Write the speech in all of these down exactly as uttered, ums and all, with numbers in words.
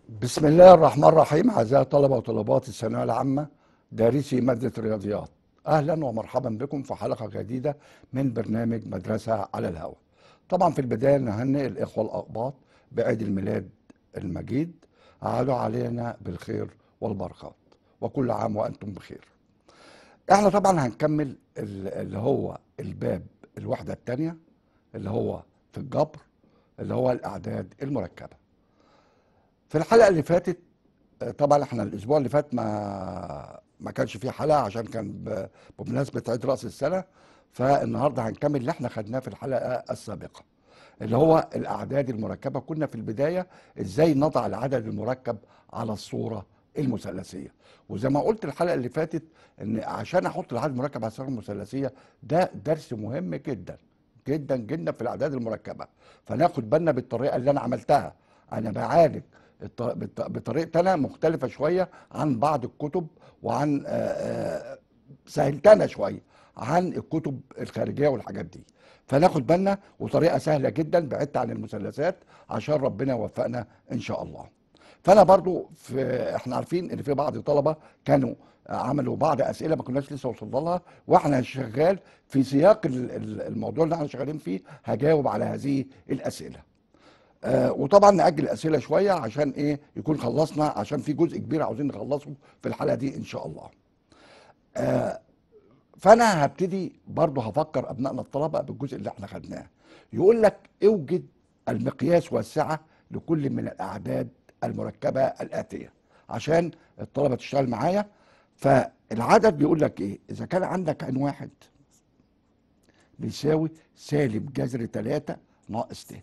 بسم الله الرحمن الرحيم. أعزائي طلبة وطلبات الثانوية العامة دارسي مادة الرياضيات، أهلا ومرحبا بكم في حلقة جديدة من برنامج مدرسة على الهواء. طبعا في البداية نهنئ الإخوة الأقباط بعيد الميلاد المجيد، أعادوا علينا بالخير والبركات وكل عام وأنتم بخير. احنا طبعا هنكمل ال- اللي هو الباب الوحدة الثانية اللي هو في الجبر، اللي هو الأعداد المركبة. في الحلقة اللي فاتت طبعا احنا الاسبوع اللي فات ما ما كانش فيه حلقه عشان كان ب- بمناسبه عيد راس السنه، فالنهارده هنكمل اللي احنا خدناه في الحلقه السابقه اللي هو الاعداد المركبه. كنا في البدايه ازاي نضع العدد المركب على الصوره المثلثيه، وزي ما قلت الحلقه اللي فاتت ان عشان احط العدد المركب على الصوره المثلثيه ده درس مهم جدا جدا جدا في الاعداد المركبه. فناخد بالنا بالطريقه اللي انا عملتها. انا بعالج الط- بط- بطريقتي انا مختلفه شويه عن بعض الكتب، وعن آه، آه، سهلتنا شويه عن الكتب الخارجيه والحاجات دي. فناخد بالنا، وطريقه سهله جدا بعدت عن المثلثات عشان ربنا يوفقنا ان شاء الله. فانا برضو في احنا عارفين ان في بعض الطلبه كانوا عملوا بعض اسئله ما كناش لسه وصلنا لها، واحنا شغال في سياق ال- ال- الموضوع اللي احنا شغالين فيه هجاوب على هذه الاسئله. آه وطبعا نأجل الأسئلة شوية عشان إيه يكون خلصنا، عشان في جزء كبير عاوزين نخلصه في الحلقة دي إن شاء الله. آه فأنا هبتدي برضه هفكر أبنائنا الطلبة بالجزء اللي احنا خدناه. يقول لك اوجد المقياس والسعة لكل من الأعداد المركبة الآتية عشان الطلبة تشتغل معايا. فالعدد بيقول لك إيه؟ إذا كان عندك عين واحد بيساوي سالب جذر ثلاثة ناقص ت.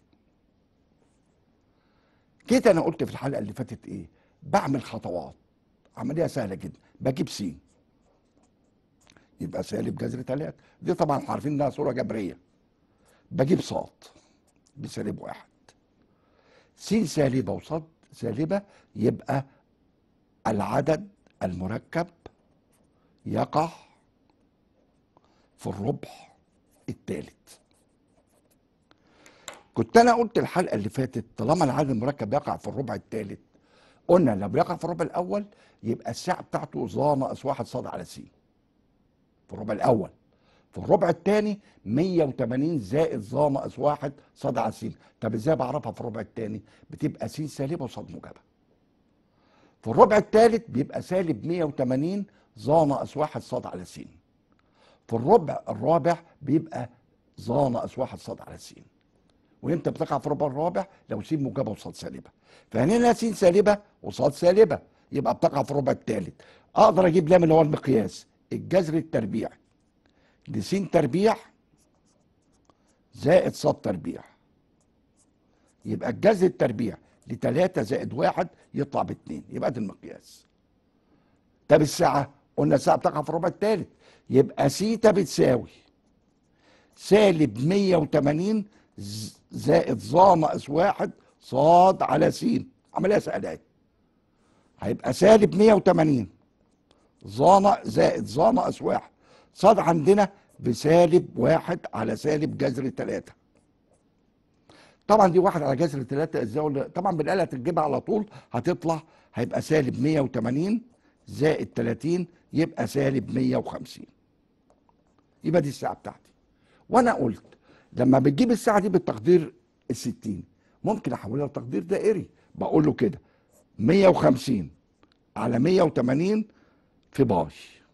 كده انا قلت في الحلقه اللي فاتت ايه؟ بعمل خطوات، عمليه سهله جدا. بجيب س يبقى سالب جذر ثلاثة، دي طبعا عارفين انها صوره جبريه. بجيب ص بسالب واحد، س سالبه وص سالبه، يبقى العدد المركب يقع في الربع الثالث. كنت انا قلت الحلقه اللي فاتت طالما العدد المركب يقع في الربع الثالث، قلنا لو بيقع في الربع الاول يبقى الساعه بتاعته ظ ناقص واحد ص على س في الربع الاول. في الربع الثاني مية وتمانين زائد ظ ناقص واحد ص على س. طب ازاي بعرفها في الربع الثاني؟ بتبقى س سالبه وص موجبه. في الربع الثالث بيبقى سالب مية وتمانين ظ ناقص واحد ص على س. في الربع الرابع بيبقى ظ ناقص واحد ص على س. وامتى بتقع في الربع الرابع؟ لو س موجبه وص سالبه. فهنا س سالبه وص سالبه يبقى بتقع في الربع الثالث. اقدر اجيب لام اللي هو المقياس الجذر التربيع لس تربيع زائد ص تربيع، يبقى الجذر التربيع لتلاتة زائد واحد يطلع باتنين، يبقى ده المقياس. طب الساعة، قلنا الساعة بتقع في الربع الثالث، يبقى سيتا بتساوي سالب مية وتمانين ز- زائد ظ ناقص واحد صاد على س. عملية سهلة اهي. هيبقى سالب مية وتمانين ظ نا- زائد ظ ناقص واحد صاد عندنا بسالب واحد على سالب جذر تلاتة. طبعا دي واحد على جذر ثلاثة ازاي ولا- طبعا بالآلة تجيبها على طول هتطلع هيبقى سالب مية وتمانين زائد تلاتين يبقى سالب مية وخمسين. يبقى دي الساعة بتاعتي. وانا قلت لما بتجيب الساعة دي بالتقدير الستين ممكن احولها لتقدير دائري. بقول له كده مية وخمسين على مية وتمانين في باي،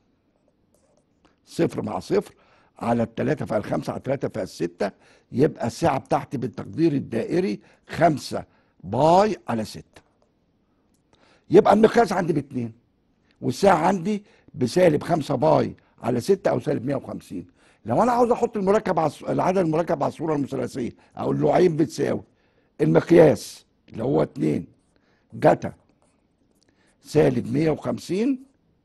صفر مع صفر على التلاتة فيها الخمسة على التلاتة فيها الستة، يبقى الساعة بتاعتي بالتقدير الدائري خمسة باي على ستة. يبقى المقياس عندي باتنين والساعة عندي بسالب خمسة باي على ستة أو سالب مية وخمسين. لو أنا عاوز أحط المركب على الص- العدد المركب على الصورة المثلثية أقول له عين بتساوي المقياس اللي هو اتنين جتا سالب مية وخمسين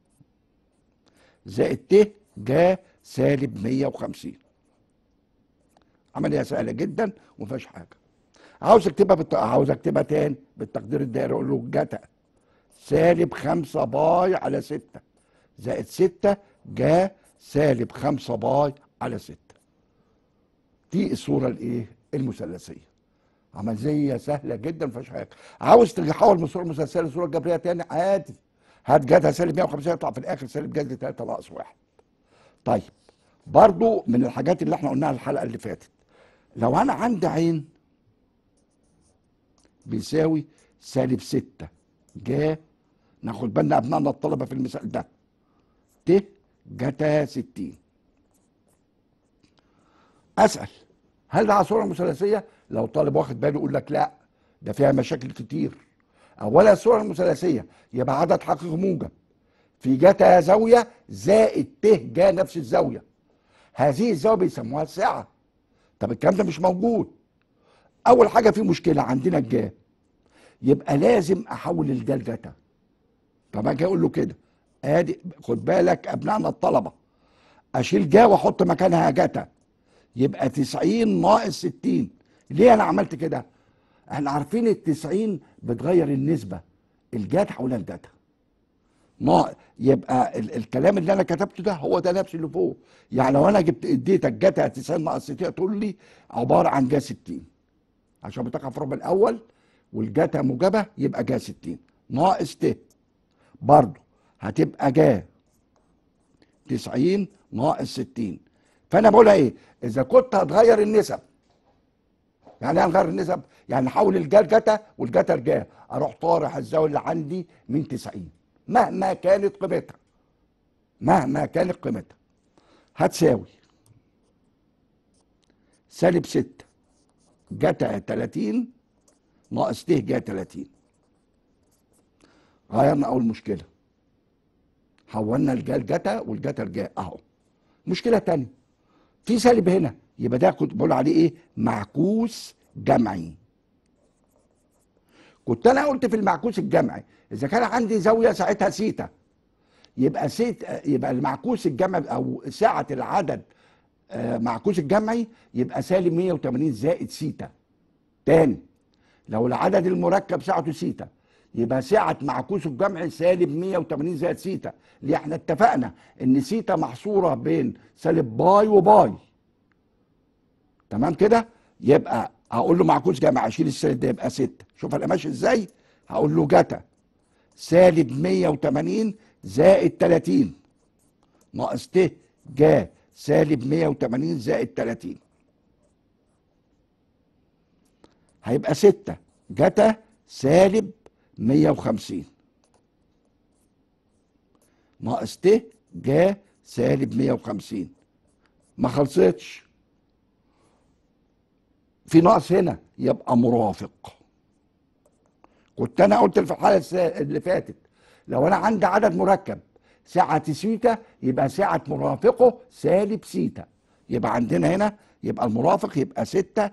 زائد ت جا سالب مية وخمسين. عملية سهلة جدا وما فيهاش حاجة. عاوز اكتبها بالت... عاوز اكتبها تاني بالتقدير الدائري اقول له جتا سالب خمسة باي على ستة زائد ستة جا سالب خمسة باي على ستة. دي الصورة الايه؟ المثلثية. عمليه سهله جدا، ما فيهاش حاجه. عاوز تحول من الصوره المثلثيه للصوره الجبريه تاني عادي، هات جذر سالب مية وخمسين يطلع في الاخر سالب جذر تلاتة ناقص واحد. طيب برضو من الحاجات اللي احنا قلناها الحلقه اللي فاتت، لو انا عندي عين بيساوي سالب ستة جا، ناخد بالنا ابنائنا الطلبه في المثال ده، ت جتا ستين. اسال هل ده على صوره مثلثيه؟ لو طالب واخد باله يقول لك لا ده فيها مشاكل كتير. اولا الصوره المثلثيه يبقى عدد حقيقي موجب في جتا زاويه زائد ت جا نفس الزاويه، هذه الزاويه بيسموها الساعه. طب الكلام ده مش موجود. اول حاجه في مشكله عندنا الجا، يبقى لازم احول الجا لجتا. طب اجي اقول له كده، ادي خد بالك ابنائنا الطلبه، اشيل جا واحط مكانها جتا، يبقى تسعين ناقص ستين. ليه انا عملت كده؟ احنا عارفين ال تسعين بتغير النسبه، الجا تحولها لجتا. ما يبقى ال الكلام اللي انا كتبته ده هو ده نفس اللي فوق. يعني لو انا جبت اديتك جتا تسعين ناقص ستين تقول لي عباره عن جا ستين، عشان بتقع في الربع الاول والجتا موجبه يبقى جا ستين ناقص ت، برضه هتبقى جا تسعين ناقص ستين. فانا بقولها ايه؟ اذا كنت هتغير النسب، يعني ايه هنغير النسب؟ يعني نحول الجا لجتا والجتا لجا، اروح طارح الزاويه اللي عندي من تسعين مهما كانت قيمتها، مهما كانت قيمتها هتساوي سالب ستة جتا تلاتين ناقص ت جا تلاتين. غيرنا اول مشكله، حولنا الجا لجتا والجتا لجا اهو. مشكله تانية، في سالب هنا، يبقى ده كنت بقول عليه ايه؟ معكوس جمعي. كنت انا قلت في المعكوس الجمعي اذا كان عندي زاويه ساعتها سيتا، يبقى سيت يبقى المعكوس الجمعي او سعه العدد آه معكوس الجمعي يبقى سالب مية وتمانين زائد سيتا. تاني، لو العدد المركب سعته سيتا يبقى سعه معكوس الجمعي سالب مية وتمانين زائد سيتا. اللي احنا اتفقنا ان سيتا محصوره بين سالب باي وباي، تمام كده؟ يبقى هقول له معكوس جمعي، اشيل السالب ده يبقى ستة. شوف انا ماشي ازاي؟ هقول له جتا سالب مية وتمانين زائد تلاتين ناقص ت جا سالب مية وتمانين زائد تلاتين، هيبقى ستة جتا سالب مية وخمسين ناقص ت جا سالب مية وخمسين. ما خلصتش، في ناقص هنا يبقى مرافق. كنت انا قلت في الحاله اللي فاتت لو انا عندي عدد مركب سعه سيتا يبقى سعه مرافقه سالب سيتا، يبقى عندنا هنا يبقى المرافق يبقى ستة،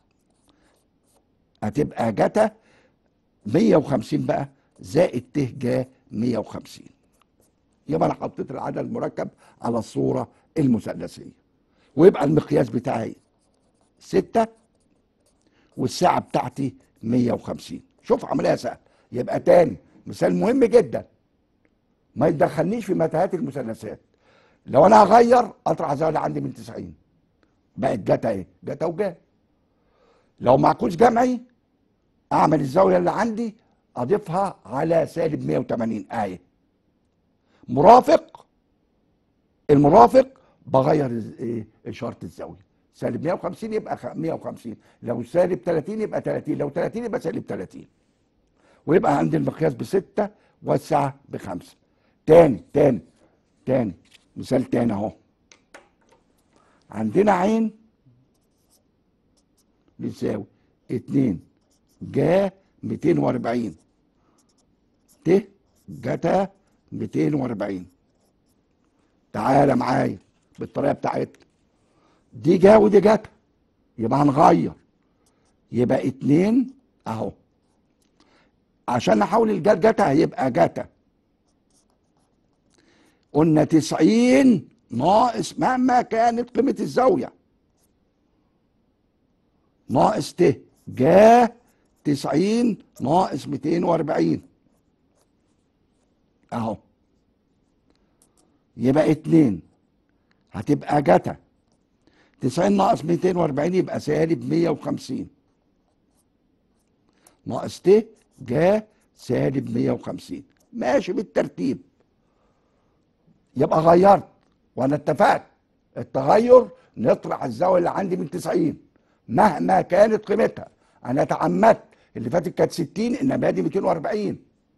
هتبقى جتا مية وخمسين بقى زائد ت جا مية وخمسين. يبقى انا حطيت العدد المركب على الصوره المثلثيه، ويبقى المقياس بتاعي ستة والسعه بتاعتي مية وخمسين. شوف عمليه سهله. يبقى تاني مثال مهم جدا، ما يدخلنيش في متاهات المثلثات. لو انا هغير اطرح الزاويه اللي عندي من تسعين بقت جتا ايه؟ جتا وجا. لو معكوس جمعي اعمل الزاويه اللي عندي اضيفها على سالب مية وتمانين اهي. مرافق، المرافق بغير ايه؟ اشاره الزاويه. سالب مية وخمسين يبقى مية وخمسين، لو سالب تلاتين يبقى تلاتين، لو تلاتين يبقى سالب تلاتين. ويبقى عندي المقياس بستة والسعه بخمسة. تاني تاني تاني مثال تاني اهو. عندنا عين بيساوي اتنين جا ميتين واربعين ت جتا ميتين واربعين. تعالى معايا بالطريقه بتاعتنا، دي جا ودي جتا، يبقى هنغير، يبقى اتنين اهو. عشان نحول الجا جتا هيبقى جتا قلنا تسعين ناقص مهما كانت قيمه الزاويه ناقص ت جا تسعين ناقص ميتين واربعين اهو. يبقى اتنين هتبقى جتا تسعين ناقص ميتين واربعين يبقى سالب مية وخمسين ناقص ت جا سالب مية وخمسين. ماشي بالترتيب. يبقى غيرت، وانا اتفقت التغير نطرح الزاويه اللي عندي من تسعين مهما كانت قيمتها. انا تعمدت، اللي فاتت كانت ستين انما دي ميتين واربعين.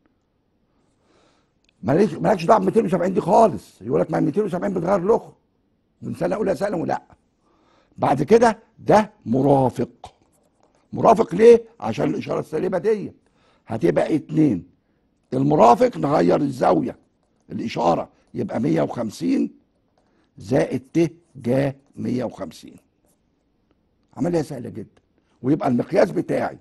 مالكش مالكش دعوه ب ميتين وسبعين دي خالص. يقول لك ما ميتين وسبعين بتغير له من سنه اولى ثانوي. لا، بعد كده ده مرافق. مرافق ليه؟ عشان الاشاره السالبه دي هتبقى اتنين. المرافق نغير الزاويه الاشاره يبقى مية وخمسين زائد ت جا مية وخمسين. عمليه سهله جدا. ويبقى المقياس بتاعي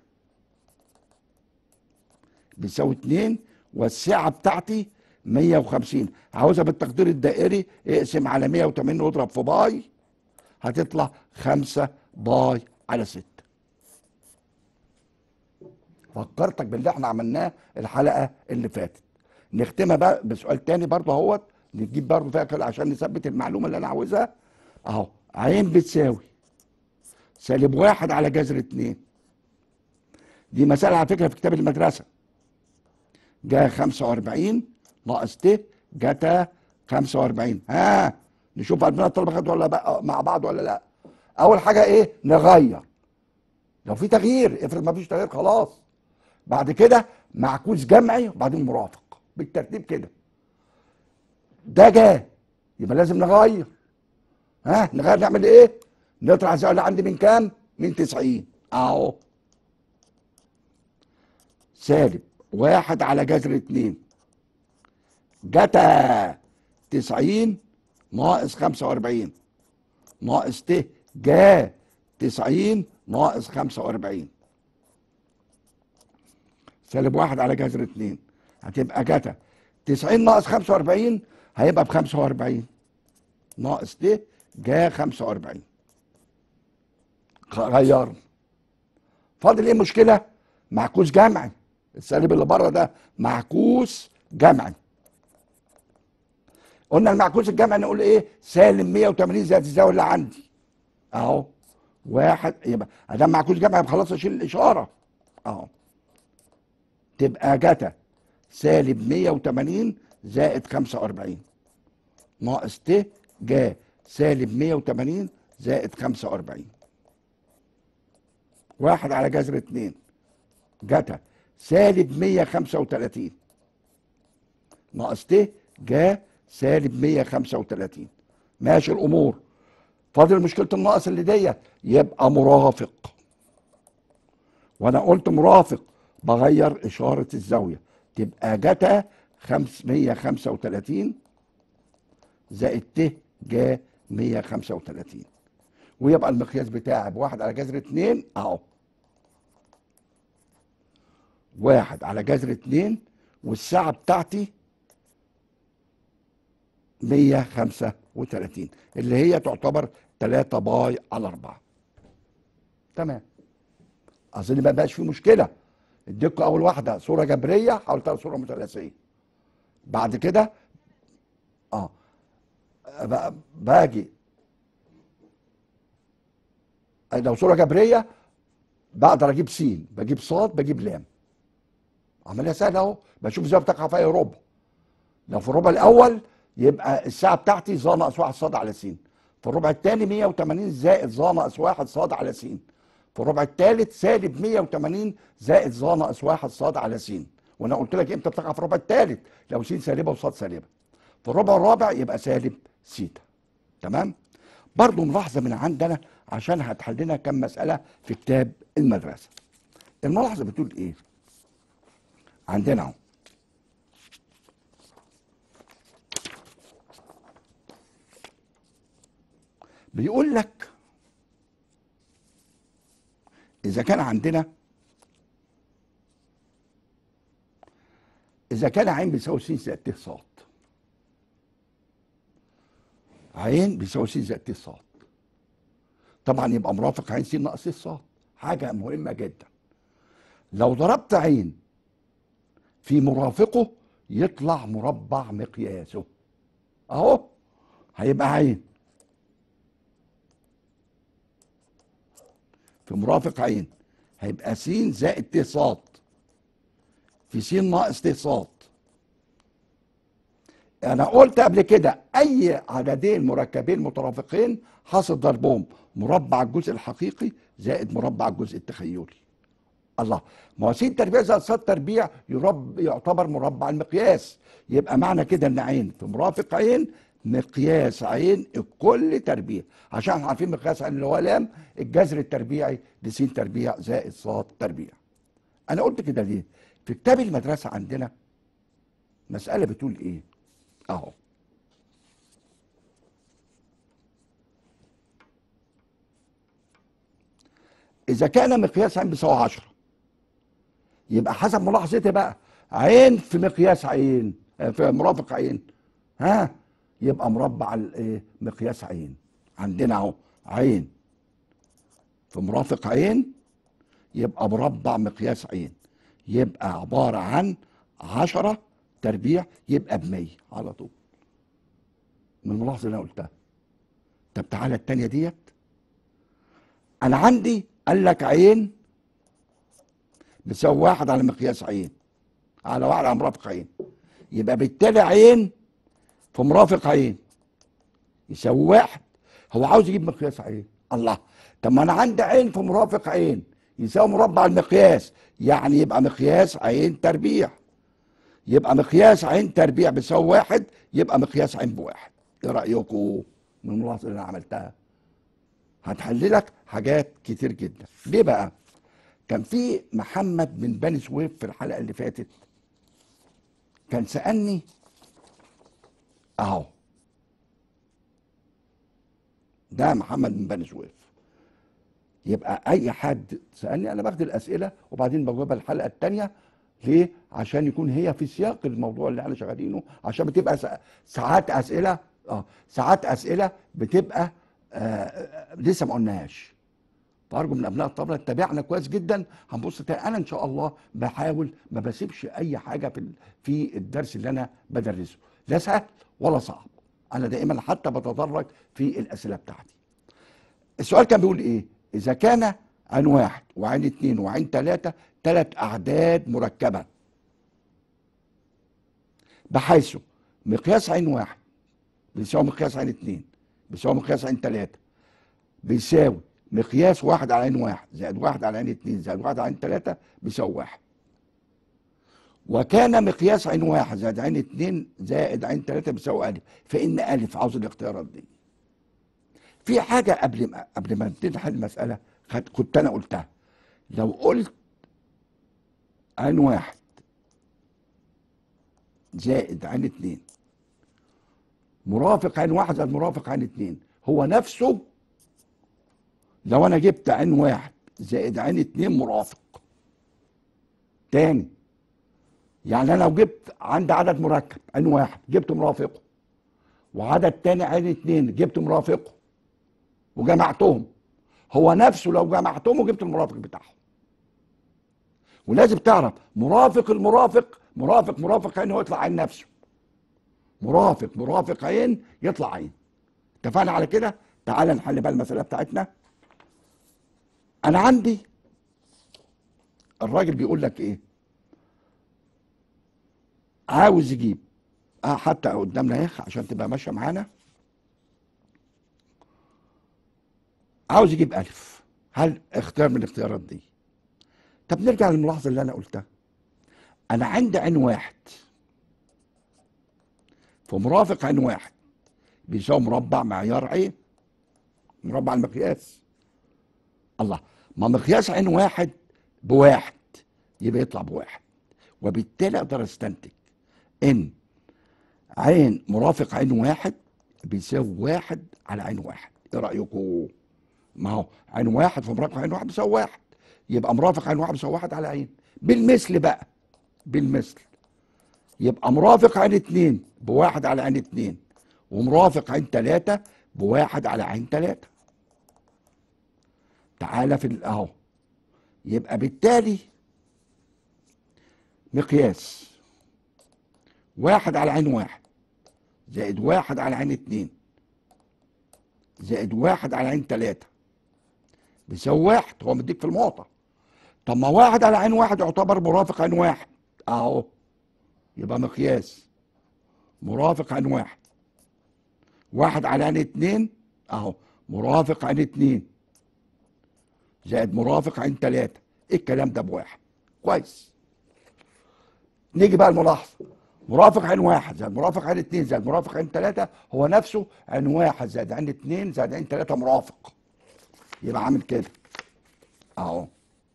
بيساوي اتنين والسعه بتاعتي مية وخمسين. عاوزها بالتقدير الدائري اقسم على مية وتمانين واضرب في باي هتطلع خمسة باي على ستة. فكرتك باللي احنا عملناه الحلقه اللي فاتت. نختمها بقى بسؤال تاني برضه اهوت، نجيب برضه فاكر عشان نثبت المعلومه اللي انا عاوزها. اهو عين بتساوي سالب واحد على جذر اتنين. دي مسألة على فكرة في كتاب المدرسة. جا خمسة واربعين ناقص ت جتا خمسة واربعين. ها نشوف قلبنا الطلبة خدوا ولا بقى مع بعض ولا لا. أول حاجة إيه؟ نغير. لو في تغيير، افرض ما فيش تغيير خلاص. بعد كده معكوس جمعي وبعدين مرافق بالترتيب كده. ده جا يبقى لازم نغير. ها نغير نعمل إيه؟ نطرح الزاوية اللي عندي من كام؟ من تسعين. أهو سالب واحد على جذر اتنين جتا تسعين ناقص خمسة واربعين ناقص ت جا تسعين ناقص خمسة واربعين. سالب واحد على جذر اتنين هتبقى جتا تسعين ناقص خمسة واربعين هيبقى ب خمسة واربعين ناقص ت جا خمسة واربعين. غيرنا. فاضل ايه مشكله؟ معكوس جمعي. السالب اللي بره ده معكوس جمعي. قلنا المعكوس الجمعي نقول ايه؟ سالب مية وتمانين زائد الزاويه اللي عندي. اهو واحد يبقى ادام معكوس جمعي يبقى خلاص اشيل الاشاره. اهو تبقى جتا سالب مية وتمانين زائد خمسة واربعين ناقص ت جا سالب مية وتمانين زائد خمسة واربعين. واحد على جذر اتنين جتا سالب مية وخمسة وتلاتين ناقص ت جا سالب مية وخمسة وتلاتين. ماشي الامور. فاضل مشكله الناقص اللي ديت يبقى مرافق. وانا قلت مرافق بغير اشاره الزاويه تبقى جتا مية وخمسة وتلاتين زائد ت جا مية وخمسة وتلاتين. ويبقى المقياس بتاعي بواحد على جذر اتنين. اهو واحد على جذر اتنين والساعة بتاعتي مية وخمسة وتلاتين اللي هي تعتبر تلاتة باي على اربعة. تمام. اظن ما بقاش في مشكلة. اديكوا اول واحدة صورة جبرية حولتها لصورة مثلثية. بعد كده اه باجي لو صورة جبرية بقدر اجيب س بجيب ص بجيب لام. عمليه سهله اهو. بشوف ازاي بتقع في اي ربع. لو في الربع الاول يبقى الساعه بتاعتي ظ ناقص واحد ص على س. في الربع الثاني مية وتمانين زائد ظ ناقص واحد ص على س. في الربع الثالث سالب مية وتمانين زائد ظ ناقص واحد ص على س. وانا قلت لك امتى بتقع في الربع الثالث؟ لو س سالبه وص سالبه. في الربع الرابع يبقى سالب سيتا. تمام. برضو ملاحظه من عندنا عشان هتحل لنا كم مساله في كتاب المدرسه. الملاحظه بتقول ايه؟ عندنا اهو بيقول لك اذا كان عندنا اذا كان عين بيساوي س زائد ت ص. عين بيساوي س زائد ت ص طبعا يبقى مرافق عين س ناقص ص. حاجه مهمه جدا. لو ضربت عين في مرافقه يطلع مربع مقياسه. اهو هيبقى عين في مرافق عين هيبقى س زائد ت ص. في س ناقص ت ص. انا قلت قبل كده اي عددين مركبين مترافقين حاصل ضربهم مربع الجزء الحقيقي زائد مربع الجزء التخيلي. الله، ما هو س تربيع زائد ص تربيع يرب يعتبر مربع المقياس، يبقى معنى كده ان عين في مرافق عين مقياس عين الكل تربيع، عشان احنا عارفين مقياس عين اللي هو لام الجذر التربيعي لس تربيع زائد ص تربيع. انا قلت كده ليه؟ في كتاب المدرسه عندنا مساله بتقول ايه؟ اهو، اذا كان مقياس عين بيساوي عشرة يبقى حسب ملاحظتي بقى عين في مقياس عين في مرافق عين، ها، يبقى مربع الايه؟ مقياس عين. عندنا اهو عين في مرافق عين يبقى مربع مقياس عين، يبقى عباره عن عشرة تربيع يبقى ب مية على طول من الملاحظه اللي انا قلتها. طب تعالى الثانيه ديت، انا عندي قال لك عين بتساوي واحد على مقياس عين على واحد على مرافق عين، يبقى بالتالي عين في مرافق عين يساوي واحد. هو عاوز يجيب مقياس عين. الله، طب ما انا عندي عين في مرافق عين يساوي مربع المقياس، يعني يبقى مقياس عين تربيع، يبقى مقياس عين تربيع بيساوي واحد، يبقى مقياس عين بواحد. ايه رايكم من الملاحظه اللي انا عملتها؟ هتحل لك حاجات كتير جدا. ليه بقى؟ كان في محمد من بني سويف في الحلقه اللي فاتت كان سالني اهو، ده محمد من بني سويف. يبقى اي حد سالني انا باخد الاسئله وبعدين بجاوبها الحلقه الثانيه. ليه؟ عشان يكون هي في سياق الموضوع اللي احنا شغالينه، عشان بتبقى ساعات اسئله اه ساعات اسئله بتبقى آه لسه ما قلناهاش. فارجو من ابناء الطلبه تتابعنا كويس جدا. هنبص تاني، انا ان شاء الله بحاول ما بسيبش اي حاجه في في الدرس اللي انا بدرسه، لا سهل ولا صعب. انا دائما حتى بتدرج في الاسئله بتاعتي. السؤال كان بيقول ايه؟ اذا كان عين واحد وعين اتنين وعين تلاته ثلاث اعداد مركبه بحيث مقياس عين واحد بيساوي مقياس عين اتنين بيساوي مقياس عين تلاته بيساوي مقياس واحد على عين واحد زائد واحد على عين اتنين زائد واحد على عين تلاته بيساوي واحد. وكان مقياس عين واحد زائد عين اتنين زائد عين تلاته بيساوي الف، فان الف عاوز الاختيارات دي. في حاجه قبل ما قبل ما نبتدي نحل المساله كنت انا قلتها، لو قلت عين واحد زائد عين اتنين مرافق عين واحد زائد مرافق عين اتنين هو نفسه لو انا جبت عين واحد زائد عين اتنين مرافق تاني. يعني انا لو جبت عندي عدد مركب عين واحد جبت مرافقه، وعدد تاني عين اتنين جبت مرافقه وجمعتهم، هو نفسه لو جمعتهم وجبت المرافق بتاعهم. ولازم تعرف مرافق المرافق مرافق مرافق عين هو يطلع عين نفسه، مرافق مرافق عين يطلع عين. اتفقنا على كده؟ تعال نحل بقى المسألة بتاعتنا. أنا عندي الراجل بيقول لك إيه؟ عاوز يجيب اه حتى قدامنا اهي عشان تبقى ماشية معانا. عاوز يجيب ألف، هل اختيار من الاختيارات دي؟ طب نرجع للملاحظة اللي أنا قلتها. أنا عندي عين واحد فمرافق عين واحد بيساوي مربع معيار عين، مربع المقياس. الله، ما مقياس عين واحد بواحد يبقى يطلع بواحد، وبالتالي اقدر استنتج ان عين مرافق عين واحد بيساوي واحد على عين واحد. ايه رايكم؟ ما هو عين واحد في مرافق عين واحد بيساوي واحد، يبقى مرافق عين واحد بيساوي واحد على عين. بالمثل بقى، بالمثل يبقى مرافق عين اتنين بواحد على عين اتنين، ومرافق عين تلاته بواحد على عين تلاته. تعالى في اهو، يبقى بالتالي مقياس واحد على عين واحد زائد واحد على عين اتنين زائد واحد على عين تلاته بيساوي واحد. هو مديك في المعطى. طب ما واحد على عين واحد يعتبر مرافق عين واحد، اهو، يبقى مقياس مرافق عن واحد، واحد على عين اتنين اهو، مرافق عن اتنين زائد مرافق عن تلاتة، الكلام ده بواحد. كويس. نيجي بقى الملاحظة، مرافق عن واحد زائد مرافق عن اتنين زائد مرافق عن تلاتة هو نفسه عن واحد زائد عن اتنين زائد عن تلاتة مرافق، يبقى عامل كده اهو.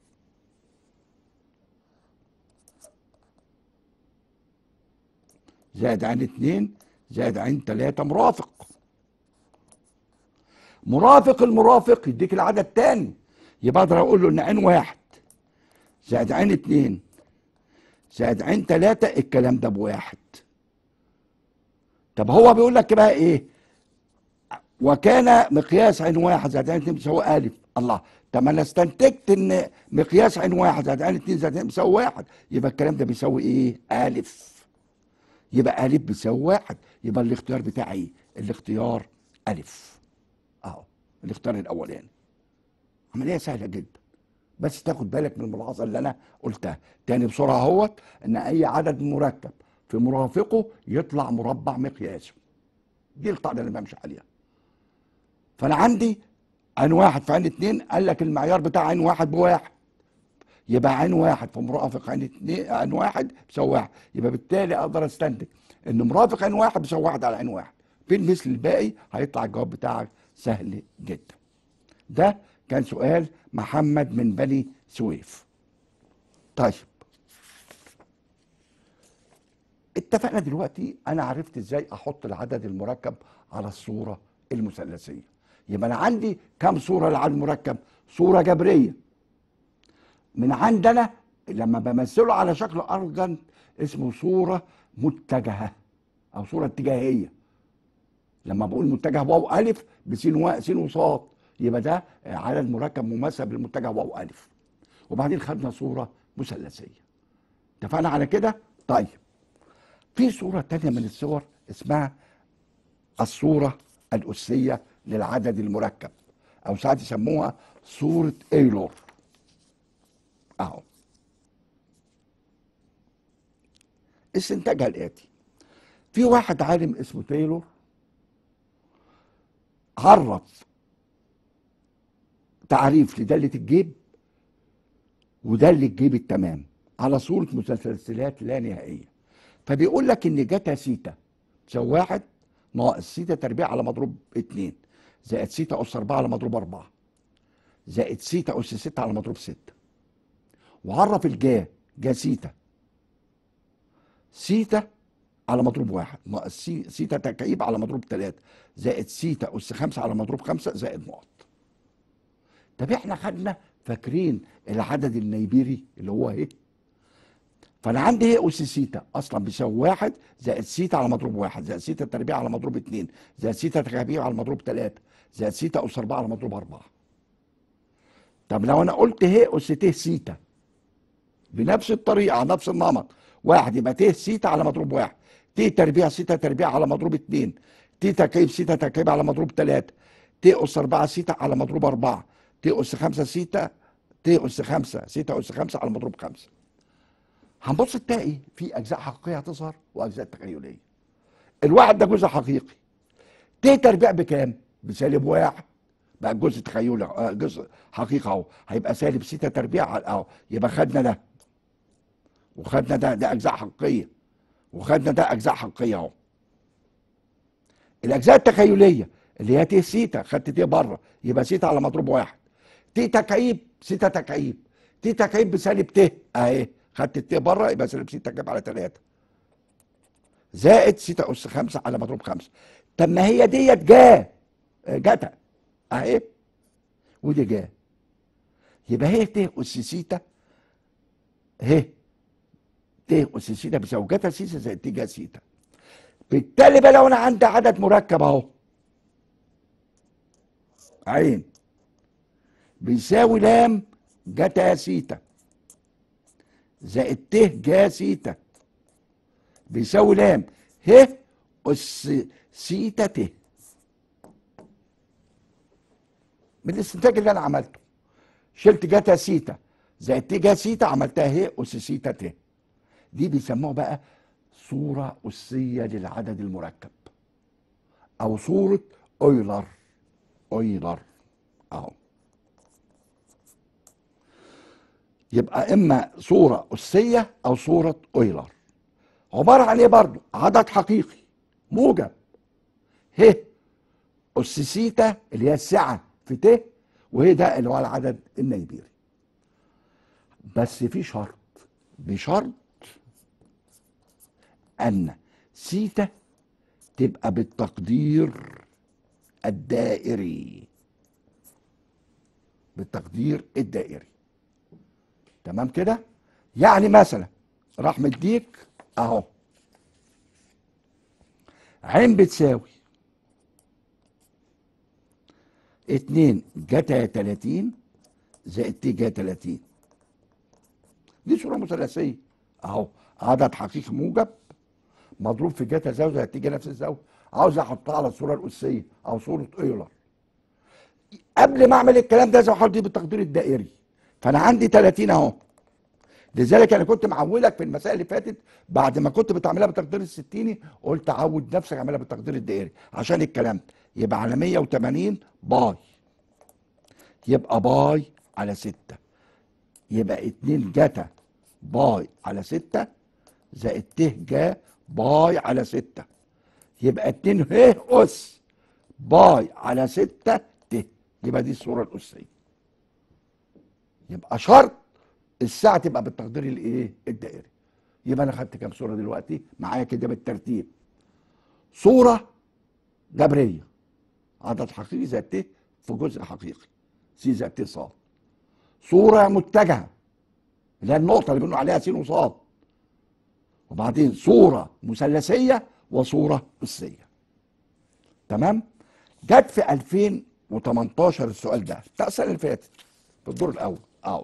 زائد عن اتنين زائد عن تلاتة مرافق. مرافق المرافق يديك العدد تاني، يبقى اقدر اقول له ان عين واحد زائد عين اتنين زائد عين تلاتة الكلام ده بواحد. طب هو بيقول لك بقى ايه؟ وكان مقياس عين واحد زائد عين اتنين بيساوي الف. الله، طب انا استنتجت ان مقياس عين واحد زائد عين اتنين زائد عين بيساوي واحد، يبقى الكلام ده بيساوي ايه؟ الف. يبقى الف بيساوي واحد، يبقى الاختيار بتاعي الاختيار الف اهو، الاختيار الاولاني. عمليه سهله جدا، بس تاخد بالك من الملاحظه اللي انا قلتها تاني بسرعه اهوت، ان اي عدد مركب في مرافقه يطلع مربع مقياسه. دي القاعده اللي بمشي عليها. فانا عندي عين واحد في عين اتنين، قال لك المعيار بتاع عين واحد بواحد، يبقى عين واحد في مرافق عين اتنين عين واحد بيساوي واحد، يبقى بالتالي اقدر استنتج ان مرافق عين واحد بيساوي واحد على عين واحد. بالمثل الباقي هيطلع الجواب بتاعك سهل جدا. ده كان سؤال محمد من بني سويف. طيب، اتفقنا دلوقتي انا عرفت ازاي احط العدد المركب على الصوره المثلثيه. يبقى انا عندي كم صوره للعدد المركب؟ صوره جبريه. من عندنا لما بمثله على شكل ارجن اسمه صوره متجهه او صوره اتجاهيه. لما بقول متجه واو الف بسين و س وصاد، يبقى ده عدد مركب ممثل بالمتجه واو الف. وبعدين خدنا صوره مثلثيه. اتفقنا على كده؟ طيب، في صوره تانيه من الصور اسمها الصوره الاسيه للعدد المركب، او ساعات يسموها صوره ايلور اهو. استنتاجها الاتي: في واحد عالم اسمه تايلور عرف تعريف لدالة الجيب ودالة الجيب التمام على صورة متسلسلات لا نهائية. فبيقول لك ان جتا سيتا تساوي واحد ناقص سيتا تربيع على مضروب اتنين زائد سيتا اس اربعة على مضروب اربعة زائد سيتا اس ستة على مضروب ستة. وعرف الجا جا سيتا سيتا على مضروب واحد ناقص سي سيتا تكعيب على مضروب تلاتة زائد سيتا اس خمسة على مضروب خمسة زائد نقط. طب احنا خدنا فاكرين العدد النيبيري اللي هو ايه؟ فانا عندي ايه اس سيتا اصلا بيساوي واحد زائد سيتا على مضروب واحد زائد سيتا تربيع على مضروب اتنين زائد سيتا تكعيب على مضروب تلاتة زائد سيتا اس اربعة على مضروب اربعة. طب لو انا قلت هي اس ت سيتا بنفس الطريقه على نفس النمط، واحد يبقى ت سيتا على مضروب واحد، ت تربيع سيتا تربيع على مضروب اتنين، ت تكعيب سيتا تكعيب على مضروب تلاتة، ت اس اربعة سيتا على مضروب اربعة، ت اس خمسة سيتا ت اس خمسة سيتا اس خمسة على مضروب خمسة. هنبص تلاقي في اجزاء حقيقيه هتظهر واجزاء تخيليه. الواحد ده جزء حقيقي، ت تربيع بكام؟ بسالب واحد، بقى الجزء تخيلي آه، جزء حقيقي اهو، هيبقى سالب سيتا تربيع اهو. يبقى خدنا ده وخدنا ده، ده اجزاء حقيقيه، وخدنا ده اجزاء حقيقيه اهو. الاجزاء التخيليه اللي هي ت سيتا، خدت ت بره يبقى سيتا على مضروب واحد، ت تكعيب سيتا تكعيب، ت تكعيب بسالب ت اهي، خدت الت بره يبقى سالب سيتا تكعيب على تلاتة زائد سيتا اس خمسة على مضروب خمسة. طب ما هي ديت جا جتا اهي، ودي جا، يبقى هي ت اس سيتا اهي، ت اس سيتا بيساوي جتا سيتا زائد ت جا سيتا. بالتالي بقى لو انا عندي عدد مركب اهو عين بيساوي لام جتا سيتا زائد ت جا سيتا بيساوي لام ه اس سيتا ت. من الاستنتاج اللي انا عملته شلت جتا سيتا زائد ت جا سيتا عملتها ه اس سيتا ت. دي بيسموها بقى صورة أسية للعدد المركب أو صورة أويلر. أويلر أهو. يبقى إما صورة أسية أو صورة أويلر. عبارة عن إيه برضو؟ عدد حقيقي موجب ه أس سيتا اللي هي السعة في ت، وهي ده اللي هو العدد النيبيري. بس في شرط، بشرط أن سيتا تبقى بالتقدير الدائري. بالتقدير الدائري. تمام كده؟ يعني مثلا راح مديك اهو عين بتساوي اتنين جتا تلاتين زائد ت جا تلاتين. دي صورة مثلثية اهو، عدد حقيقي موجب مضروب في جتا زاوية زائد ت جا نفس الزاوية. عاوز احطها على الصورة الأسية او صورة ايولر. قبل ما اعمل الكلام ده لازم احط دي بالتقدير الدائري. فانا عندي تلاتين اهو. لذلك انا كنت معودك في المسائل اللي فاتت بعد ما كنت بتعملها بالتقدير الستيني قلت عود نفسك اعملها بالتقدير الدائري عشان الكلام ده. يبقى على مية وتمانين باي، يبقى باي على ستة، يبقى اتنين جتا باي على ستة زائد ت جا باي على ستة، يبقى اتنين ه اس باي على ستة ت. يبقى دي الصورة الأسية. يبقى شرط الساعة تبقى بالتقدير الايه؟ الدائري. يبقى انا خدت كام صورة دلوقتي معايا كده بالترتيب؟ صورة جبرية عدد حقيقي زائد ت في جزء حقيقي س زائد ت ص. صورة متجهة اللي هي النقطة اللي بنقول عليها س وص. وبعدين صورة مثلثية وصورة أسية. تمام؟ جت في ألفين وتمنتاشر السؤال ده بتاع السنة اللي فاتت في الدور الأول اهو.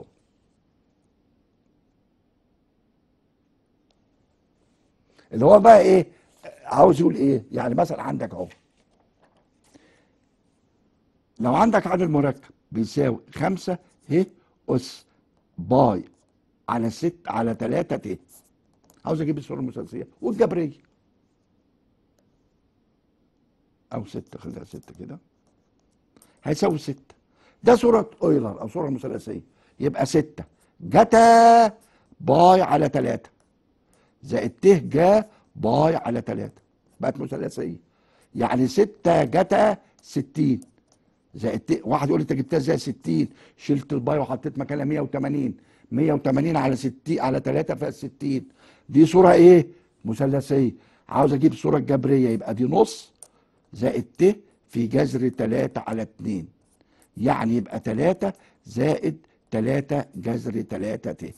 اللي هو بقى ايه؟ عاوز يقول ايه؟ يعني مثلا عندك اهو لو عندك عدد مركب بيساوي خمسة ه اس باي على ست على تلاتة ت. عاوز اجيب الصورة المثلثية والجبرية. او ستة، خليها ستة كده هيساوي ستة. ده صورة اويلر او صورة مثلثية. يبقى ستة جتا باي على تلاتة زائد ت جا باي على تلاتة بقت مثلثية. يعني ستة جتا ستين زائد ت. واحد يقول لي انت جبتها ازاي ستين؟ شلت الباي وحطيت مكانها مية وتمانين. مية وتمانين على ستين على تلاتة فيها ستين. دي صورة ايه؟ مثلثية. عاوز اجيب الصورة الجبرية يبقى دي نص زائد ت في جذر تلاتة على اتنين. يعني يبقى تلاتة زائد تلاتة جذر تلاتة ت.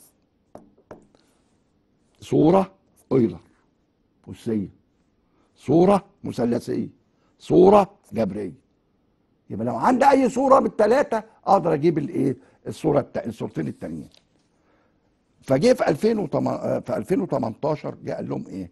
صورة اويلر أسية، صورة مثلثية، صورة جبرية. يبقى لو عندي اي صورة بالثلاثة اقدر اجيب الايه؟ الصورة الت... الصورتين التانيين. فجه في ألفين وتمنتاشر في ألفين وتمنتاشر جه قال لهم ايه؟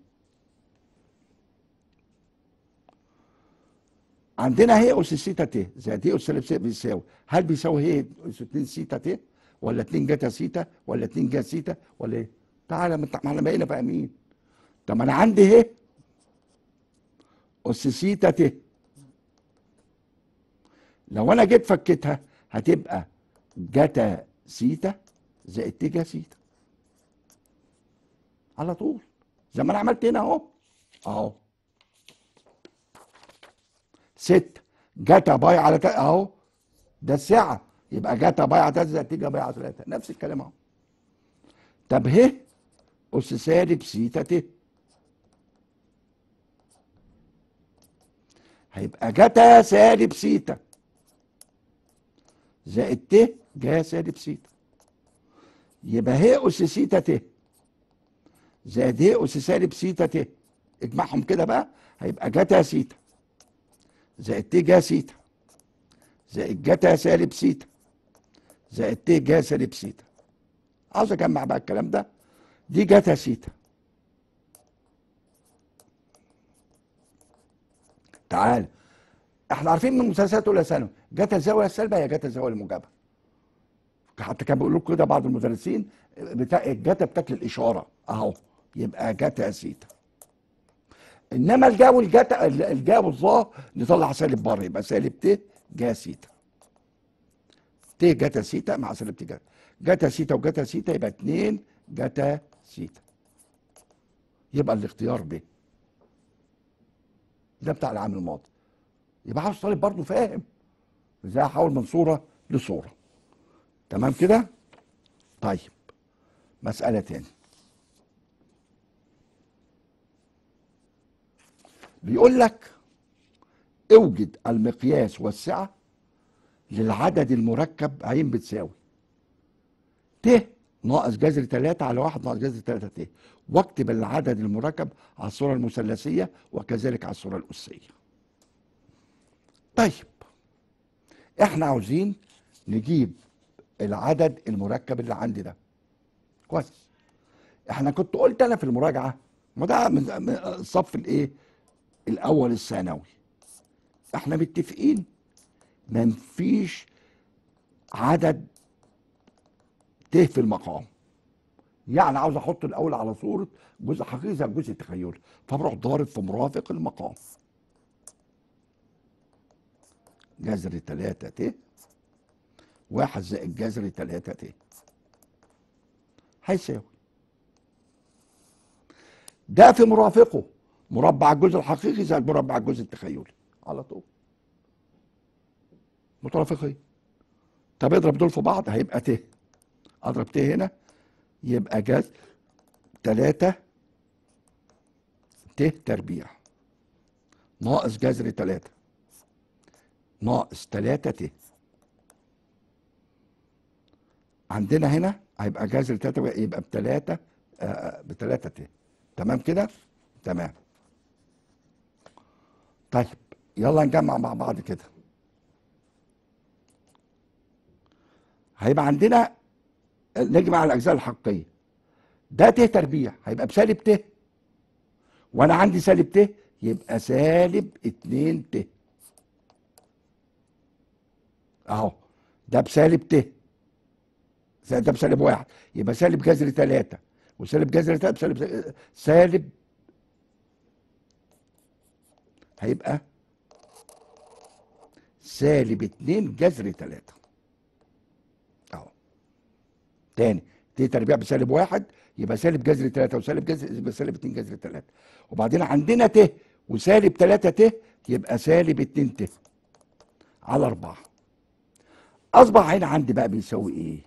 عندنا هي اس سيتا ت زائد هي اس سالب س بيساوي، هل بيساوي هي اس اتنين سيتا ت ولا اتنين جتا سيتا ولا اتنين جا سيتا ولا ايه؟ تعالى ما احنا بقينا فاهمين. طب انا عندي هي اس سيتا ت، لو انا جيت فكيتها هتبقى جتا سيتا زائد ت جا سيتا على طول زي ما انا عملت هنا اهو اهو. ستة جتا باي على تلاتة اهو، ده الساعة يبقى جتا باي على تلاتة زائد ت جا باي على تلاتة نفس الكلام اهو. طب ه اس سالب سيتا ت هيبقى جتا سالب سيتا زائد ت جا سالب سيتا. يبقى ه اس سيتا ت زائد ه اس سالب سيتا ت اجمعهم كده بقى هيبقى جتا سيتا زائد ت جا سيتا زائد جتا سالب سيتا زائد ت جا سالب سيتا. عاوز اجمع بقى الكلام ده. دي جتا سيتا، تعال احنا عارفين من المثلثات اولى ثانوي جتا الزاويه السالبه هي جتا الزاويه الموجبه. حتى كان بيقول لكم كده بعض المدرسين بتاع الجتا بتاكل الاشاره اهو. يبقى جتا سيتا. انما الجا والجتا الجا والظا نطلع سالب بره، يبقى سالب ت جا سيتا. ت جتا سيتا مع سالب ت جتا، جتا سيتا وجتا سيتا يبقى اتنين جتا سيتا. يبقى الاختيار ب ده بتاع العام الماضي. يبقى عاوز طالب برضه فاهم ازاي احول من صوره لصوره. تمام كده؟ طيب مساله تاني بيقول لك اوجد المقياس والسعه للعدد المركب ع بتساوي ت ناقص جذر تلاتة على واحد ناقص جذر تلاتة ت، واكتب العدد المركب على الصوره المثلثيه وكذلك على الصوره الاسيه. طيب احنا عاوزين نجيب العدد المركب اللي عندي ده. كويس. احنا كنت قلت انا في المراجعه، ما ده من الصف الايه الاول الثانوي، احنا متفقين ما فيش عدد ت في المقام. يعني عاوز احط الاول على صوره جزء حقيقي زي الجزء التخيلي، فبروح ضارب في مرافق المقام جذر تلاتة ت واحد زائد جذر تلاتة ت هيساوي ده في مرافقه مربع الجزء الحقيقي زائد مربع الجزء التخيلي على طول مترافقين. طب اضرب دول في بعض هيبقى ت، اضرب ت هنا يبقى جذر تلاتة ت تربيع ناقص جذر تلاتة ناقص تلاتة ت. عندنا هنا هيبقى جذر تلاتة يبقى بتلاتة آه بتلاتة ت. تمام كده؟ تمام. طيب يلا نجمع مع بعض كده. هيبقى عندنا نجمع الاجزاء الحقيقيه. ده ت تربيع هيبقى بسالب ت، وانا عندي سالب ت يبقى سالب اتنين ت اهو. ده بسالب ت، ده بسالب واحد يبقى سالب جذر تلاتة وسالب جذر تلاتة بسالب سالب هيبقى سالب اتنين جذر تلاتة اهو. تاني ت تربيع بسالب واحد يبقى سالب جذر تلاتة وسالب جذر يبقى سالب اتنين جذر تلاتة، وبعدين عندنا ت وسالب تلاتة ت يبقى سالب اتنين ت على اربعة. اصبح هنا عندي بقى بيساوي ايه؟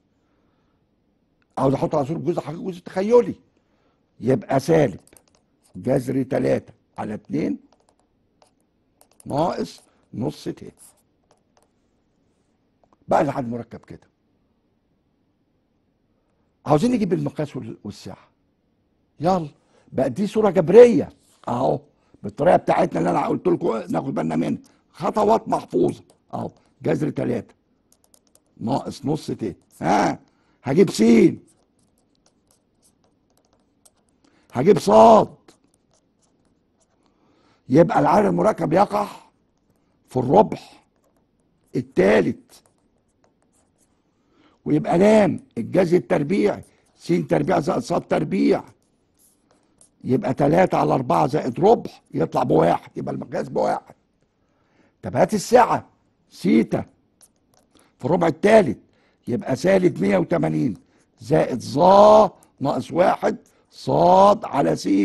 عاوز احط على صوره جزء حقيقي وجزء تخيلي، يبقى سالب جذر تلاتة على اتنين ناقص نص ت. بقى العدد مركب كده. عاوزين نجيب المقياس والسعه. يلا بقى دي صوره جبريه اهو بالطريقه بتاعتنا اللي انا قلت لكم ناخد بالنا منها، خطوات محفوظه اهو. جذر تلاتة ناقص نص ت، ها هجيب س هجيب صاد. يبقى العدد المركب يقع في الربع الثالث، ويبقى لام الجذر التربيعي س تربيع زائد ص تربيع يبقى تلاتة على اربعة زائد ربع يطلع بواحد، يبقى المقياس بواحد. طب هات السعه سيتا في الربع الثالث يبقى سالب مية وتمانين زائد ظا ناقص واحد صاد على س.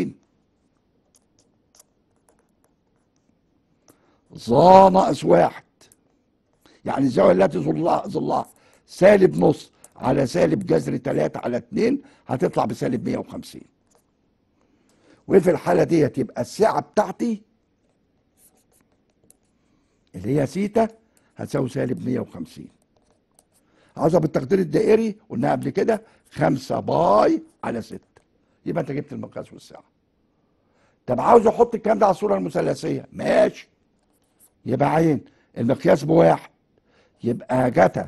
ظا ناقص واحد يعني الزاويه التي ظلها ظلها سالب نص على سالب جذر تلاتة على اتنين هتطلع بسالب مية وخمسين. وفي الحاله ديت يبقى السعه بتاعتي اللي هي سيتا هتساوي سالب مية وخمسين. عاوزها بالتقدير الدائري قلنا قبل كده خمسة باي على ستة، يبقى انت جبت المقياس والسعه. طب عاوز احط الكلام ده على الصوره المثلثيه، ماشي. يبقى عين المقياس بواحد يبقى جتا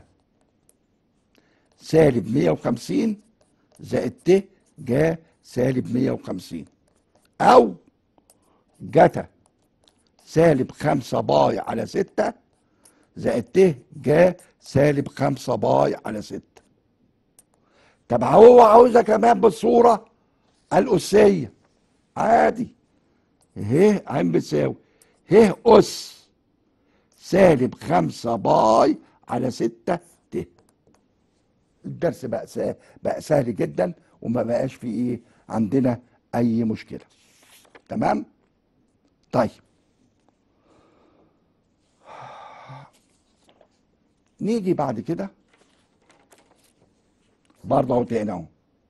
سالب مية وخمسين زائد ت جا سالب مية وخمسين، او جتا سالب خمسة باي على ستة زائد ت جا سالب خمسة باي على ستة. طب هو عاوزها كمان بالصوره الأسية عادي، ه ع بتساوي ه أس سالب خمسة باي على ستة ت. الدرس بقى سهل، بقى سهل جدا، وما بقاش فيه ايه عندنا أي مشكلة. تمام؟ طيب نيجي بعد كده برضه اهو تاني اهو،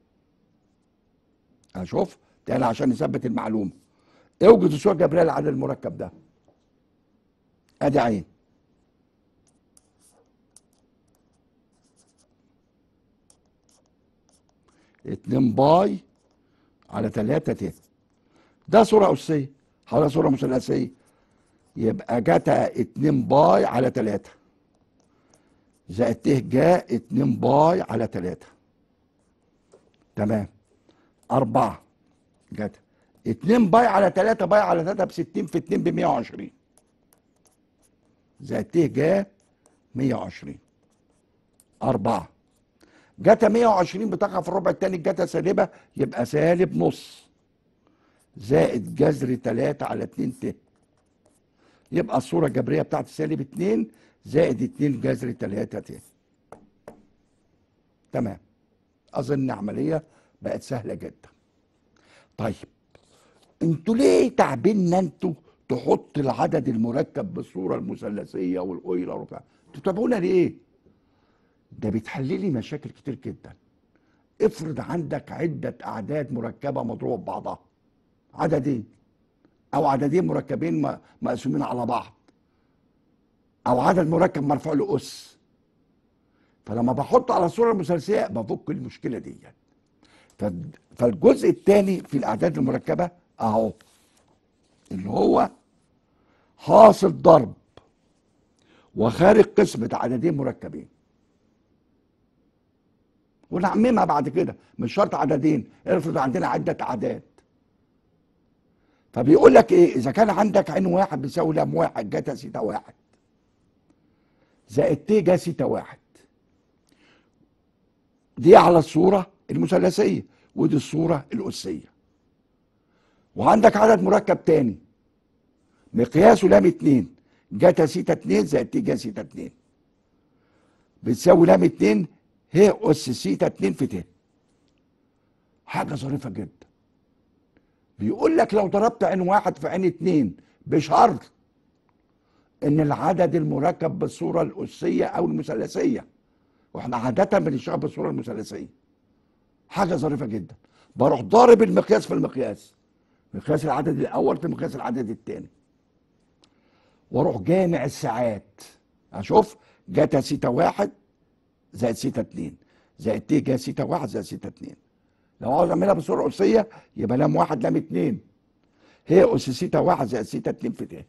اشوف تاني عشان نثبت المعلومه. اوجد الصوره الجبريه للعدد المركب ده. ادي عين، اتنين باي على تلاتة ت. ده صوره اسيه حوالي صوره مثلثيه، يبقى جتا اتنين باي على تلاتة زائد ت جا اتنين باي على تلاتة. تمام. أربعة جتا اتنين باي على تلاتة، باي على تلاتة ب ستين في اتنين ب مية وعشرين زائد ت جا مية وعشرين. أربعة جتا مية وعشرين بتقع في الربع الثاني، الجتا سالبه يبقى سالب نص زائد جذر تلاتة على اتنين ت. يبقى الصوره الجبريه بتاعت سالب اتنين زائد اتنين جذر تلاتة ت. تمام. اظن عمليه بقت سهله جدا. طيب انتوا ليه تعبنا انتوا تحط العدد المركب بالصوره المثلثيه والاويلر وبتاع؟ انتوا بتتابعونا ليه؟ ده بيتحل لي مشاكل كتير جدا. افرض عندك عده اعداد مركبه مضروبه ببعضها، عددين او عددين مركبين مقسومين على بعض، او عدد مركب مرفوع له اس، فلما بحطه على الصوره المثلثيه بفك المشكله دي. فالجزء الثاني في الاعداد المركبه اهو، اللي هو حاصل ضرب وخارج قسمه عددين مركبين، ونعممها بعد كده. مش شرط عددين، افرض عندنا عده اعداد. فبيقول لك ايه؟ اذا كان عندك عين واحد بيساوي لام واحد جتا سيتا واحد زائد ت جا سيتا واحد، دي على الصوره المثلثيه ودي الصوره الاسيه. وعندك عدد مركب تاني مقياسه لام اتنين جتا سيتا اتنين زائد ت جا سيتا اتنين بتساوي لام اتنين ه اس سيتا اتنين في ت. حاجه ظريفه جدا. بيقول لك لو ضربت عين واحد في عين اتنين بشرط ان العدد المركب بالصوره الاسيه او المثلثيه، واحنا عاده بنشتغل بالصوره المثلثيه. حاجه ظريفه جدا. بروح ضارب المقياس في المقياس، مقياس العدد الاول في مقياس العدد الثاني، واروح جامع الساعات. اشوف جتا سيتا واحد زائد سيتا اتنين زائد ت جا سيتا واحد زائد سيتا اتنين. لو عاوز اعملها بالصوره الاسيه يبقى لام واحد لام اتنين هي اس سيتا واحد زائد سيتا اتنين في ت،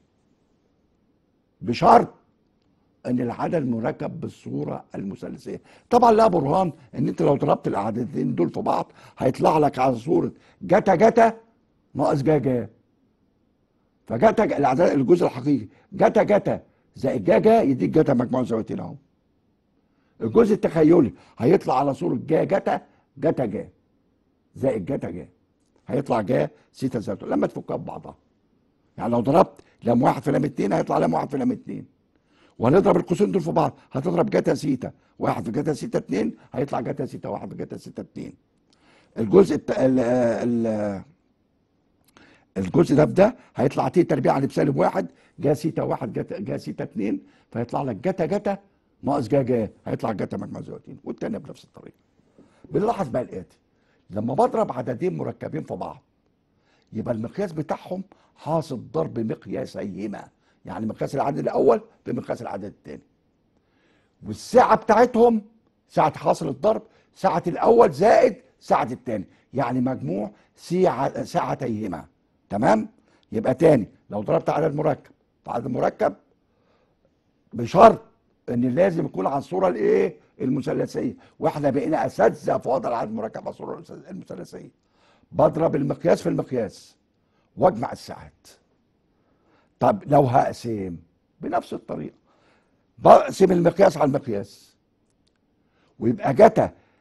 بشرط ان العدد مركب بالصوره المثلثيه. طبعا لا برهان ان انت لو ضربت العددين دول في بعض هيطلع لك على صوره جتا جتا ناقص جا جا. فجتا الاعداد الجزء الحقيقي جتا جتا زائد جا جا يديك جتا مجموع زاويتين اهو. الجزء التخيلي هيطلع على صوره جا جتا جتا جا زائد جتا جا، هيطلع جا سيتا زاويتين لما تفكها ببعضها. يعني لو ضربت لام واحد في لام اتنين هيطلع لام واحد في لام اتنين، وهنضرب القوسين دول في بعض هتضرب جتا سيتا واحد في جتا سيتا اتنين هيطلع جتا سيتا واحد في جتا سيتا اتنين. الجزء الت... ال... ال... الجزء ده بده هيطلع ت تربيع على بسالب واحد جا سيتا واحد جتا جا سيتا اتنين، فيطلع لك جتا جتا ناقص جا جا هيطلع جتا مجموع زاويتين، والتانيه بنفس الطريقه. بنلاحظ بقى الاتي: لما بضرب عددين مركبين في بعض يبقى المقياس بتاعهم حاصل ضرب مقياسيهما، يعني مقياس العدد الاول بمقياس العدد الثاني، والساعه بتاعتهم ساعه حاصل الضرب ساعه الاول زائد ساعه الثاني، يعني مجموع ساعة ساعتيهما. تمام. يبقى تاني لو ضربت عدد مركب في عدد مركب بشرط ان لازم يكون على الصوره الايه المثلثيه، واحنا بقينا اساتذه في وضع العدد المركب على الصوره المثلثيه. بضرب المقياس في المقياس واجمع الساعات. طب لو هقسم بنفس الطريقه، بقسم المقياس على المقياس ويبقى جتا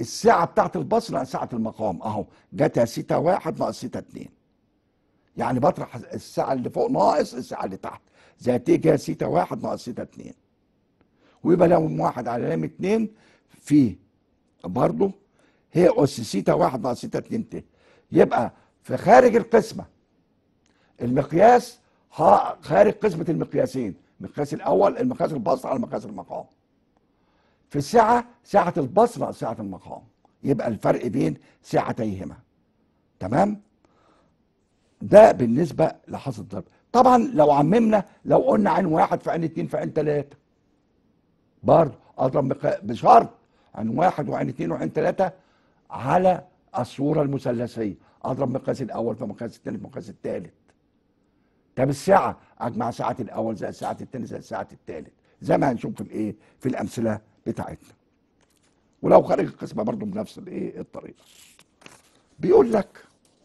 السعة بتاعت البسط ناقص سعة المقام اهو، جتا سيتا واحد ناقص سيتا اتنين. يعني بطرح السعة اللي فوق ناقص السعة اللي تحت، زي ت جا سيتا واحد ناقص سيتا اتنين. ويبقى لام واحد على لام اتنين في برضه هي اس سيتا واحد ناقص سيتا اتنين ت. يبقى في خارج القسمة المقياس خارج قسمة المقياسين، المقياس الأول المقياس البسط على مقياس المقام. في السعة سعة البسط ناقص سعة المقام، يبقى الفرق بين سعتيهما. تمام؟ ده بالنسبة لحاصل الضرب. طبعا لو عممنا، لو قلنا عين واحد في عين اتنين في عين تلاتة برضه اضرب بشرط عين واحد وعين اتنين وعين تلاتة على الصورة المثلثية، اضرب مقياس الاول في مقياس التاني في مقياس التالت. طب الساعة اجمع ساعة الاول زي ساعة التاني زي ساعة التالت، زي ما هنشوف في الايه في الامثلة بتاعتنا. ولو خارج القسمة برضه بنفس الايه الطريقة. بيقول لك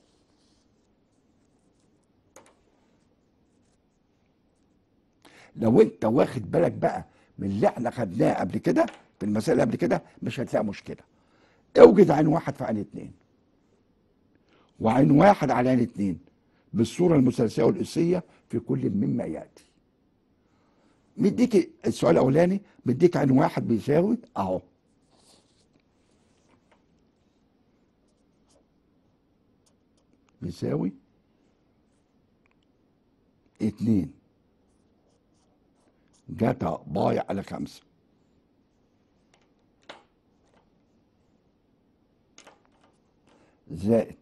لو انت واخد بالك بقى من اللي احنا خدناه قبل كده في المسائل اللي قبل كده مش هتلاقي مشكله. اوجد عين واحد في عين اتنين وعين واحد على عين اتنين بالصوره المثلثيه والاسيه في كل مما ياتي. مديك السؤال الاولاني، مديك عين واحد بيساوي اهو بيساوي اتنين جتا باي على خمسة زائد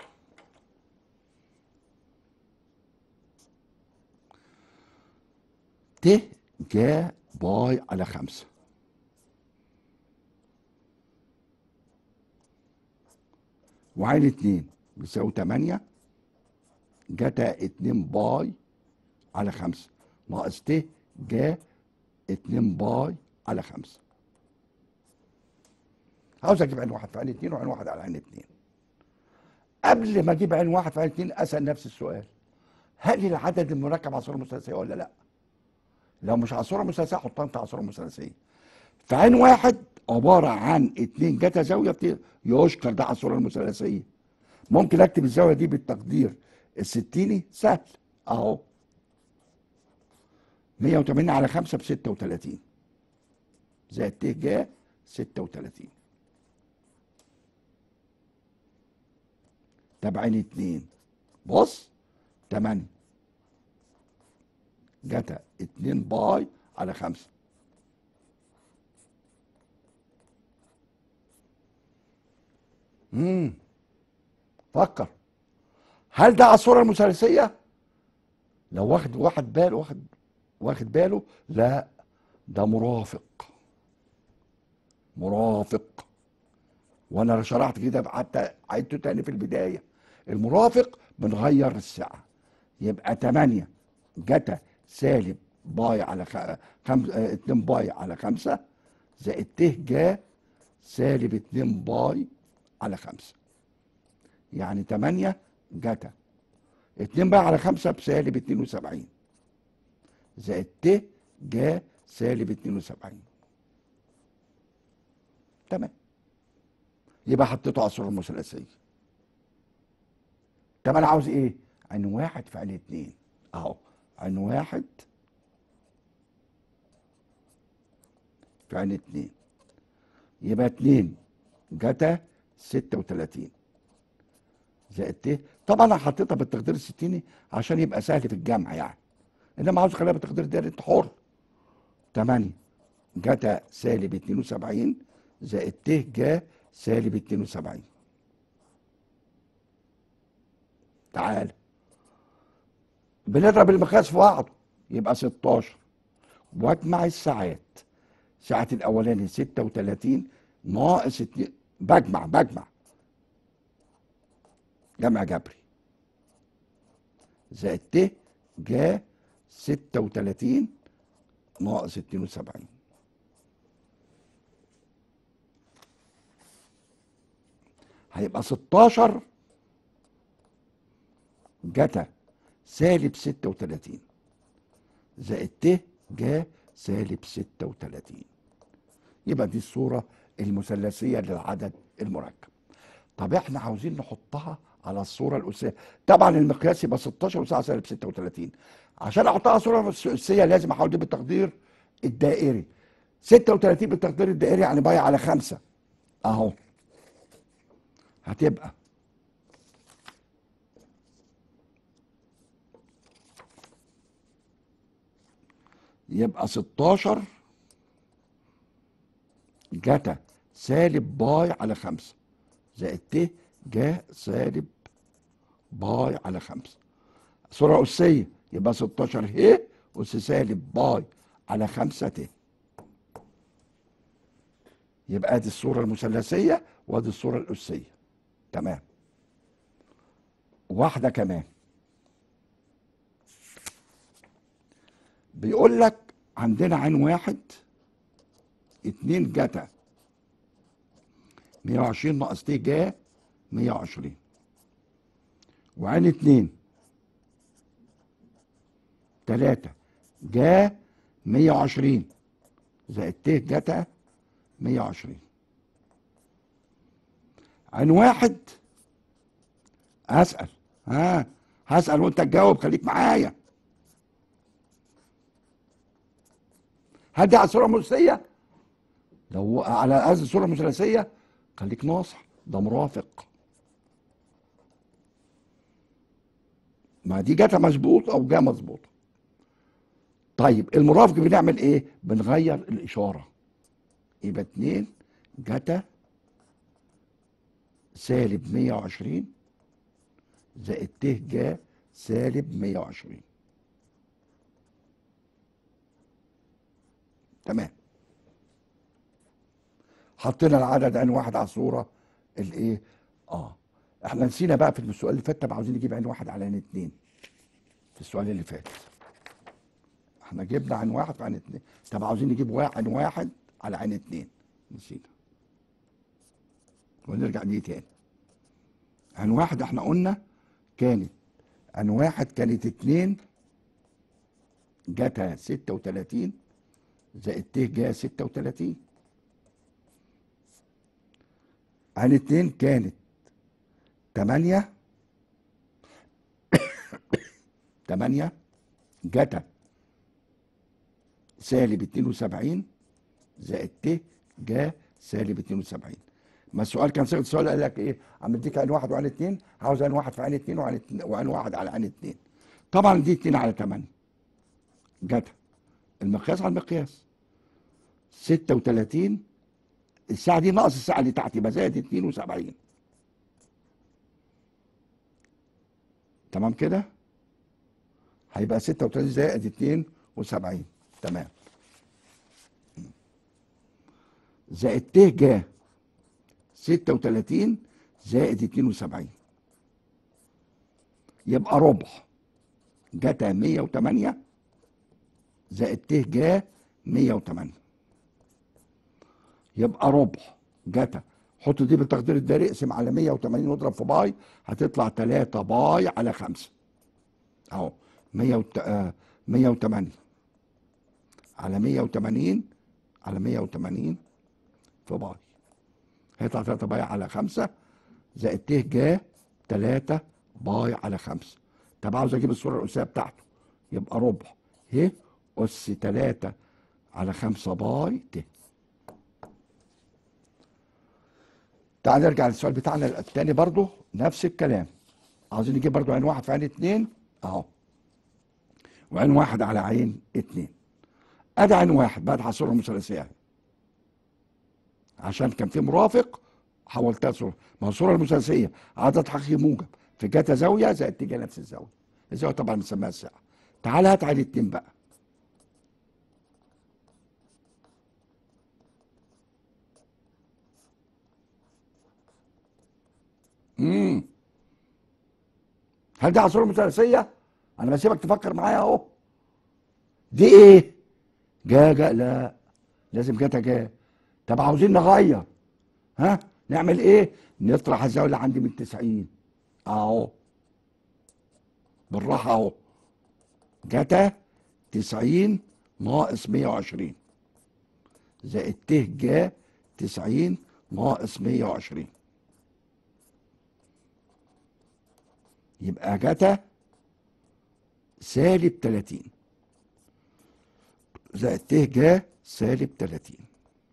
ت جا باي على خمسة وعين اتنين بيساوي تمانية جتا اتنين باي على خمسة ناقص ت جا اتنين باي على خمسة. عاوز اجيب عين واحد في عين اتنين وعين واحد على عين اتنين. قبل ما اجيب عين واحد في عين اتنين اسال نفس السؤال، هل العدد المركب على صوره مثلثيه ولا لا؟ لو مش على صوره مثلثيه حطها انت على صوره مثلثيه. فعين واحد عباره عن اتنين جتا زاويه يشكر ده على الصوره المثلثيه. ممكن اكتب الزاويه دي بالتقدير الستيني سهل اهو مية وتمانين على خمسة ب ستة وتلاتين زائد ت جا ستة وتلاتين. طب عين اتنين بص تمانية جتا اتنين باي على خمسة امم فكر، هل ده على الصوره المثلثيه؟ لو واخد واحد باله واخد واخد باله لا ده مرافق مرافق وانا شرحت كده حتى عدته تاني في البدايه. المرافق بنغير السعه، يبقى تمانية جتا سالب باي على خمسة اتنين باي على خمسة زائد ت جا سالب اتنين باي على خمسة. يعني تمانية جتا اتنين باي على خمسة بسالب اتنين وسبعين زائد ت جا سالب اتنين وسبعين. تمام، يبقى حطيته على الصوره المثلثيه. طب انا عاوز ايه؟ عين واحد في عين اتنين اهو عين واحد في عين اتنين يبقى اتنين جتا ستة وتلاتين زائد ت. طبعا انا حطيتها بالتقدير الستيني عشان يبقى سهل في الجمع يعني، انما عاوز اخليها بالتقدير ده انت حر. تمانية جتا سالب اتنين وسبعين زائد ت جا سالب اتنين وسبعين. تعال بنضرب المقياس في بعضه يبقى ستاشر واجمع الساعات. ساعة الاولاني ستة وتلاتين ناقص اتنين بجمع بجمع جمع جبري زائد ت جا ستة وتلاتين ناقص اتنين وسبعين. هيبقى ستاشر جتا سالب ستة وتلاتين زائد ت جا سالب ستة وتلاتين. يبقى دي الصورة المثلثية للعدد المركب. طب احنا عاوزين نحطها على الصوره الاسيه. طبعا المقياس يبقى ستاشر وتسعة سالب ستة وتلاتين. عشان احطها على الصوره الاسيه لازم احول دي بالتقدير الدائري. ستة وتلاتين بالتقدير الدائري يعني باي على خمسة اهو. هتبقى يبقى ستاشر جتا سالب باي على خمسة زائد ت جا سالب باي على خمسة. صورة أسية يبقى ستاشر ه أس سالب باي على خمسة ت. يبقى ادي الصورة المثلثية وادي الصورة الأسية. تمام. واحدة كمان بيقول لك عندنا عين واحد اتنين جتا مية وعشرين ناقص ت جا مية وعشرين، وعين اتنين تلاتة جا مية وعشرين زائد ت جتا مية وعشرين. عين واحد هسأل ها هسأل وانت تجاوب، خليك معايا. هل دي على الصورة المثلثية؟ لو على هذه الصورة المثلثية خليك ناصح، ده مرافق. ما دي جاتا مظبوط او جا مظبوط. طيب المرافق بنعمل ايه؟ بنغير الاشاره. يبقى اتنين جاتا سالب مية وعشرين زائد ت جا سالب مية وعشرين. تمام. حطينا العدد عين واحد على الصوره الايه؟ اه احنا نسينا بقى في السؤال اللي فات. طب عاوزين نجيب عين واحد على عين اتنين في السؤال اللي فات. احنا جبنا عين واحد في عين اتنين. طب عاوزين نجيب عين واحد على عين اتنين، نسينا. ونرجع دي تاني. عين واحد احنا قلنا كانت عين واحد كانت اتنين جاتا ستة وتلاتين زائد ت جا ستة وتلاتين. عين اتنين كانت تمانية تمانية جاتا سالب اتنين وسبعين زائد ت جا سالب اتنين وسبعين. ما السؤال كان صيغه السؤال قال لك ايه؟ عم مديك عين واحد وعين اتنين، عاوز عين واحد في عين اتنين وعين وعين واحد على عين اتنين. طبعا دي اتنين على تمانية جاتا المقياس على المقياس ستة وتلاتين. الساعه دي ناقص الساعه اللي تحت يبقى زائد اتنين وسبعين. تمام كده؟ هيبقى ستة وتلاتين زائد اتنين وسبعين. تمام. زائد ت جا ستة وتلاتين زائد اتنين وسبعين يبقى ربع جاتا مية وتمانية زائد ت جا مية وتمانية يبقى ربع جاتا. حط دي بالتقدير الدائري، اقسم على مية وتمانين واضرب في باي، هتطلع تلاتة باي على خمسة اهو. مية وتمانية على مية وتمانين على مية وتمانين في باي هيطلع تلاتة باي على خمسة زائد ت جا تلاتة باي على خمسة. طب عاوز اجيب الصوره الاسيه بتاعته يبقى ربع ه اس تلاتة على خمسة باي ت. تعال نرجع للسؤال بتاعنا الثاني برضو نفس الكلام. عاوزين نجيب برضو عين واحد في عين اتنين اهو، وعين واحد على عين اتنين. ادي عين واحد بقت على الصوره المثلثيه عشان كان في مرافق حولتها صوره. ما هو الصوره المثلثيه عدد حقيقي موجب في جاتا زاويه زائد تيجي نفس الزاويه. الزاويه طبعا بنسميها الساعه. تعال هات عين اتنين بقى. امم هل دي على الصوره المثلثيه؟ انا بسيبك تفكر معايا اهو. دي ايه؟ جا جا لا لازم جاتا جا. طب عاوزين نغير، ها نعمل ايه؟ نطرح الزاويه اللي عندي من تسعين اهو بالراحه اهو. جاتا تسعين ناقص مية وعشرين زائد ت جا تسعين ناقص مية وعشرين. يبقى جتا سالب تلاتين زائد ت جا سالب تلاتين.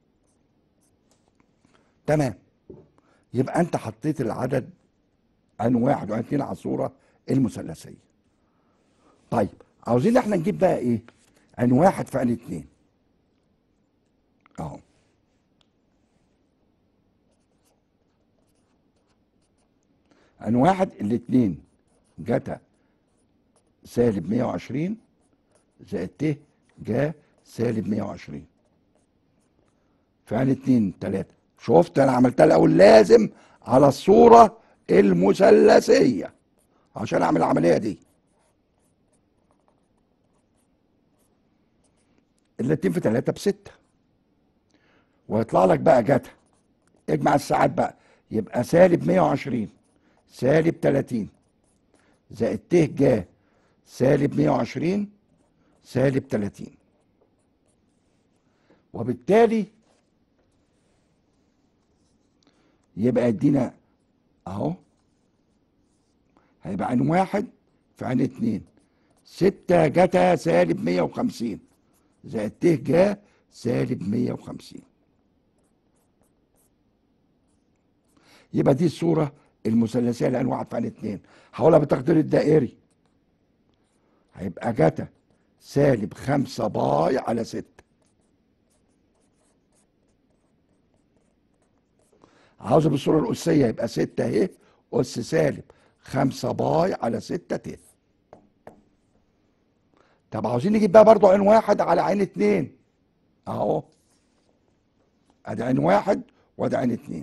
تمام. يبقى انت حطيت العدد عن واحد وعن اتنين على الصورة المثلثية. طيب عاوزين احنا نجيب بقى ايه؟ عن واحد في عن اتنين اهو. عن واحد الاتنين جتا سالب مية وعشرين زائد ت جا سالب مية وعشرين. في عن اتنين تلاتة. شفت انا عملتها الاول لازم على الصورة المثلثية عشان اعمل العملية دي. الاتنين في تلاتة بستة. ويطلع لك بقى جتا، اجمع الساعات بقى، يبقى سالب مية وعشرين سالب تلاتين زائد ت جا سالب مية وعشرين سالب تلاتين. وبالتالي يبقى يدينا اهو، هيبقى عن واحد في عن اتنين ستة جتا سالب مية وخمسين زائد ت جا سالب مية وخمسين. يبقى دي الصورة المثلثية لأن واحد في عن اتنين. هقولها بالتقدير الدائري، هيبقى جتا سالب خمسة باي على ستة. عاوزة بالصورة الأسية يبقى ستة اهي أس سالب خمسة باي على ستة ت. طب عاوزين نجيب بقى برضو عين واحد على عين اتنين اهو. ادي عين واحد وادي عين اتنين.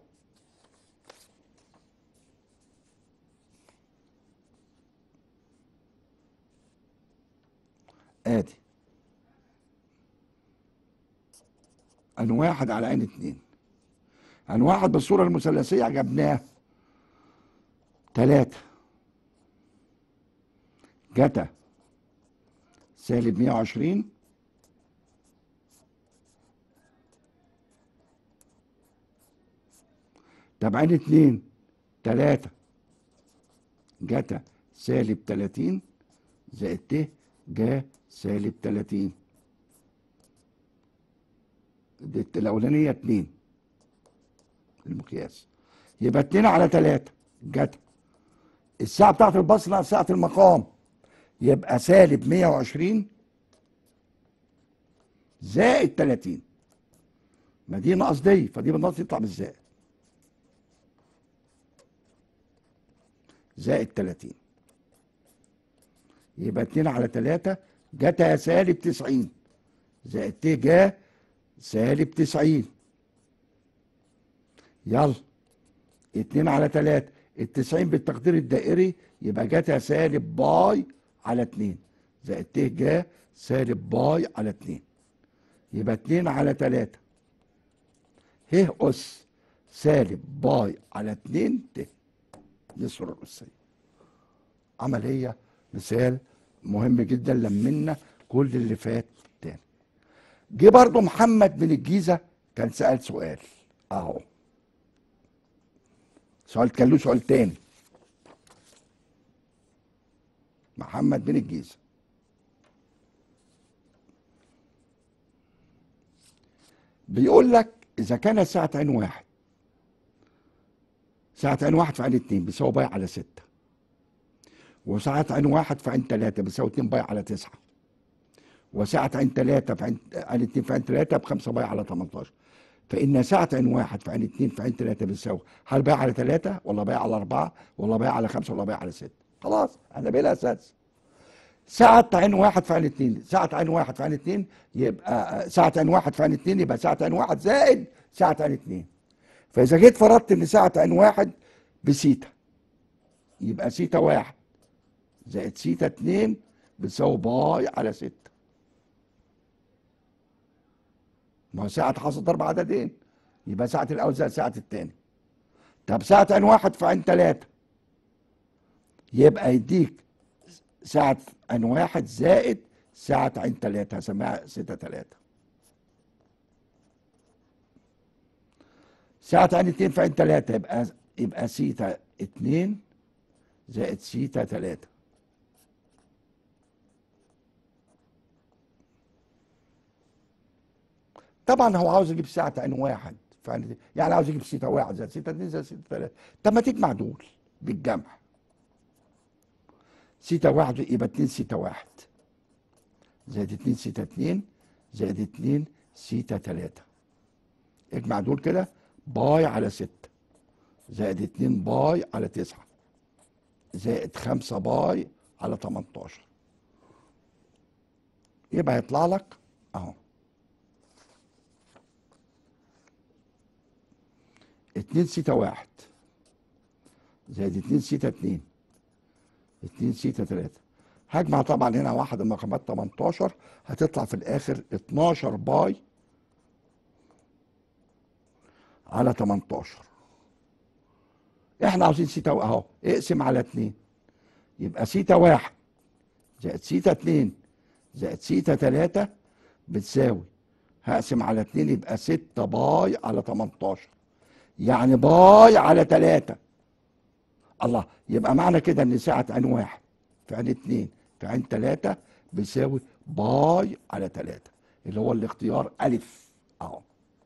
ادي عين واحد على عين اتنين. عين واحد بالصورة المثلثية جبناه تلاتة جتا سالب مية وعشرين طب عين اتنين تلاتة جتا سالب تلاتين زائد ت جا سالب تلاتين. دي الأولانية اتنين المقياس، يبقى اتنين على تلاتة جتا الساعة بتاعت البصرة ساعة المقام يبقى سالب مية وعشرين زائد تلاتين. ما دي ناقص دي، فدي بالناقص يطلع بالزائد زائد تلاتين. يبقى اتنين على تلاتة جتا سالب تسعين زائد ت جا سالب تسعين. يلا اتنين على تلاتة التسعين بالتقدير الدائري يبقى جتا سالب باي على اتنين زائد ت جا سالب باي على اتنين. يبقى اتنين على تلاتة ه أس سالب باي على اتنين ت. دي الصورة الأسية. عملية مثال مهم جدا لمنا كل اللي فات تاني. جه برضه محمد من الجيزة كان سأل سؤال اهو. سؤال كان له سؤال تاني. محمد من الجيزة بيقول لك إذا كانت ساعة عين واحد ساعة عين واحد في عين اتنين بيساوي باي على ستة، وساعة عين واحد في عين تلاتة بيساوي اتنين باي على تسعة، وساعة عين تلاتة في عين عين اتنين في عين تلاتة بخمسة باي على تمنتاشر، فإن ساعة عين واحد في عين اتنين في عين تلاتة بيساوي هل باي على تلاتة ولا باي على أربعة ولا باي على خمسة ولا باي على ستة؟ خلاص احنا بلا أساس. ساعة عين واحد في عين اتنين ساعة عين واحد في عين اتنين يبقى ساعة عين واحد في عين اتنين يبقى ساعة عين واحد زائد ساعة عين اتنين. فإذا جيت فرضت إن ساعة عين واحد بسيتا يبقى سيتا واحد زائد سيتا اتنين بتساوي باي على ستة. ما هو ساعة حاصل ضرب عددين يبقى ساعة الأول زائد ساعة التاني. طب ساعة عين واحد في عين تلاتة يبقى يديك ساعة عين واحد زائد ساعة عين تلاتة هسميها ستة تلاتة. ساعة عين اتنين في عين تلاتة يبقى يبقى سيتا اتنين زائد سيتا تلاتة. طبعا هو عاوز يجيب ساعة عين واحد في عين، يعني عاوز يجيب سيتا واحد زائد سيتا اتنين زائد سيتا تلاتة. طب ما تجمع دول بالجمع. سيتا واحد يبقى اتنين سيتا واحد زائد اتنين سيتا اتنين زائد اتنين سيتا تلاتة. اجمع دول كده، باي على ستة زائد اتنين باي على تسعة زائد خمسة باي على تمنتاشر. يبقى هيطلع لك اهو اتنين سيتا واحد زائد اتنين سيتا اتنين اتنين سيتا تلاتة. هجمع طبعا هنا واحد من رقمات تمنتاشر، هتطلع في الاخر اتناشر باي على تمنتاشر. احنا عاوزين سيتا اهو، اقسم على اتنين يبقى سيتا واحد زائد سيتا اتنين زائد سيتا تلاتة بتساوي، هقسم على اتنين يبقى ستة باي على تمنتاشر، يعني باي على تلاتة. الله، يبقى معنى كده ان ساعة عين واحد في عين اتنين في عين تلاتة بيساوي باي على تلاتة، اللي هو الاختيار ألف اهو.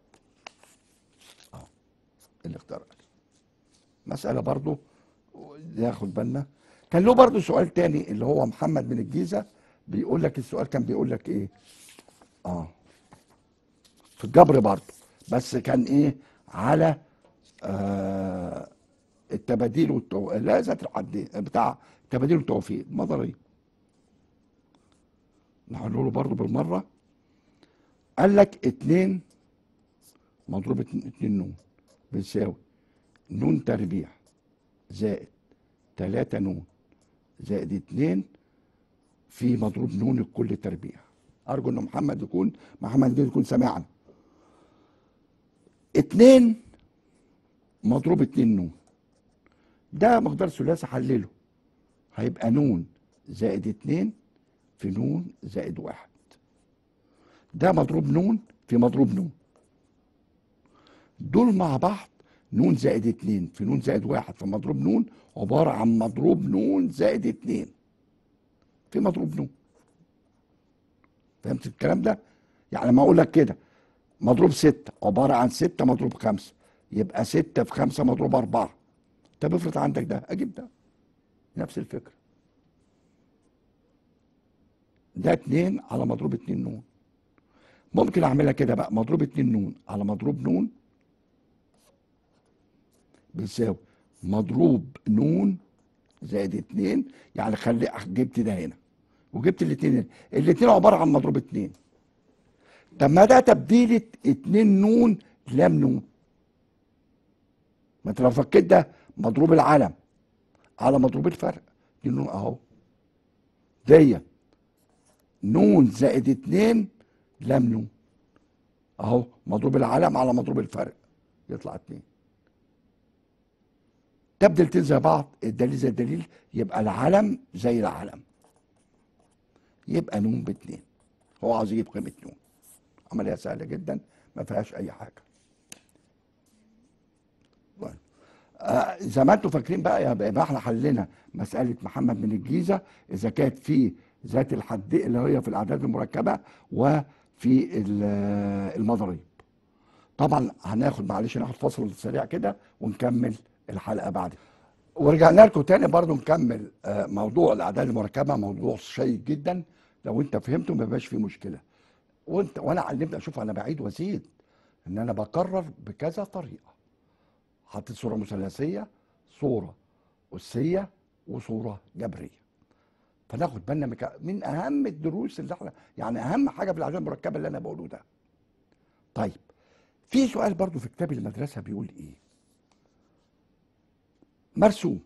اهو الاختيار ألف. مسألة برضو ناخد بالنا. كان له برضو سؤال تاني اللي هو محمد من الجيزة، بيقول لك السؤال كان بيقول لك ايه؟ اه في الجبر برضو، بس كان ايه على آه التباديل والتو... لا ذات الحدين بتاع التباديل والتوفيق المضارية. نحله له برضه بالمرة. قال لك اتنين مضروب اتنين, اتنين نون بيساوي نون تربيع زائد تلاتة نون زائد اتنين في مضروب نون الكل تربيع. ارجو ان محمد يكون محمد يكون سامعنا. اتنين مضروب اتنين نون ده مقدار ثلاثي، حلله هيبقى نون زائد اتنين في نون زائد واحد. ده مضروب نون في مضروب نون، دول مع بعض نون زائد اتنين في نون زائد واحد في مضروب نون عبارة عن مضروب نون زائد اتنين في مضروب نون. فهمت الكلام ده؟ يعني لما اقول لك كده مضروب ستة عبارة عن ستة مضروب خمسة، يبقى ستة في خمسة مضروب أربعة. طب افرض عندك ده أجيب ده، نفس الفكرة. ده اتنين على مضروب اتنين نون. ممكن أعملها كده بقى، مضروب اتنين نون على مضروب نون بيساوي مضروب نون زائد اتنين، يعني خلي جبت ده هنا وجبت الاتنين هنا، الاتنين عبارة عن مضروب اتنين. طب ما ده تبديلة اتنين نون لام نون. ما انت لو فكيت ده مضروب العلم على مضروب الفرق، دي نون اهو، دي نون زائد اتنين لام نون اهو، مضروب العلم على مضروب الفرق يطلع اتنين. تبدلتين زي بعض، الدليل زي الدليل، يبقى العلم زي العلم، يبقى نون باتنين. هو عاوز يجيب قيمة نون. عملية سهلة جدا ما فيهاش أي حاجة. طيب. آه زي ما انتم فاكرين بقى، يبقى احنا حلينا مسألة محمد من الجيزة إذا كانت في ذات الحد اللي هي في الأعداد المركبة وفي المضاريب. طبعا هناخد معلش ناخد فاصل سريع كده ونكمل الحلقة بعد. ورجعنا لكم تاني برضو نكمل آه موضوع الأعداد المركبة، موضوع شيق جدا. لو انت فهمته ما يبقاش فيه مشكلة. وانت وانا علمت اشوف انا بعيد وازيد ان انا بكرر بكذا طريقه. حطيت صوره مثلثيه، صوره اسيه، وصوره جبريه. فناخد بالنا مك... من اهم الدروس اللي احنا يعني اهم حاجه في الاعداد المركبه اللي انا بقوله ده. طيب في سؤال برضو في كتاب المدرسه بيقول ايه؟ مرسوم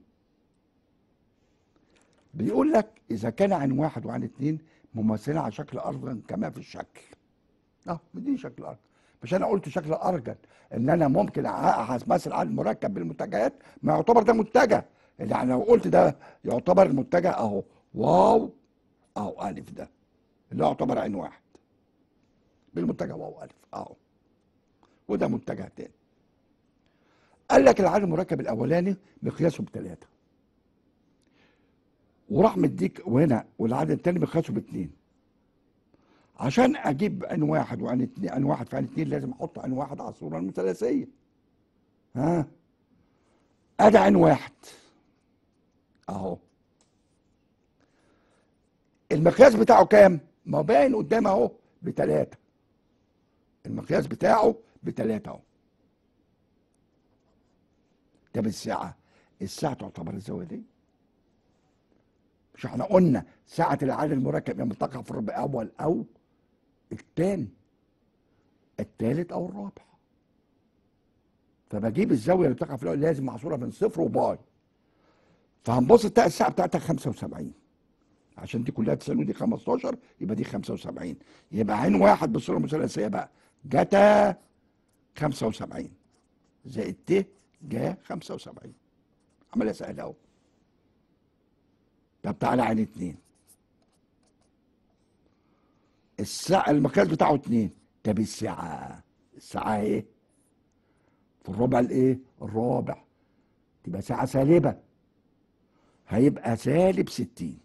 بيقول لك اذا كان عن واحد وعن اتنين مماثلين على شكل ارض كما في الشكل. اه مديني شكل ارض، مش انا قلت شكل ارجل ان انا ممكن امثل على المركب بالمتجهات، ما يعتبر ده متجه. يعني لو قلت ده يعتبر المتجه اهو واو اهو الف، ده اللي يعتبر عين واحد بالمتجه واو الف اهو، وده متجه تاني. قال لك العدد المركب الاولاني مقياسه بثلاثه، وراح مديك وهنا والعدد الثاني مقياسه باثنين. عشان اجيب ان واحد وان اتنين، ان واحد في ان اتنين لازم احط ان واحد على الصوره المثلثيه. ها، ادي ان واحد اهو، المقياس بتاعه كام؟ ما هو باين قدام اهو بثلاثه، المقياس بتاعه بثلاثه اهو. طب الساعه، الساعه تعتبر الزاويه دي؟ مش احنا قلنا ساعه العدد المركب لما تقع في الربع الاول او الثاني، الثالث او الرابع، فبجيب الزاويه اللي بتقع في الاول لازم محصوره من صفر وباي. فهنبص تلاقي الساعه بتاعتها خمسة وسبعين، عشان دي كلها تساوي دي خمستاشر، يبقى دي خمسة وسبعين. يبقى عين واحد بالصوره المثلثيه بقى جتا خمسة وسبعين زائد ت جا خمسة وسبعين. عمليه سهله اهو. طب تعالى عين اتنين، الساعه المقياس بتاعه اتنين. طب الساعه، الساعه ايه؟ في الربع الايه؟ الرابع، تبقى ساعه سالبه، هيبقى سالب ستين.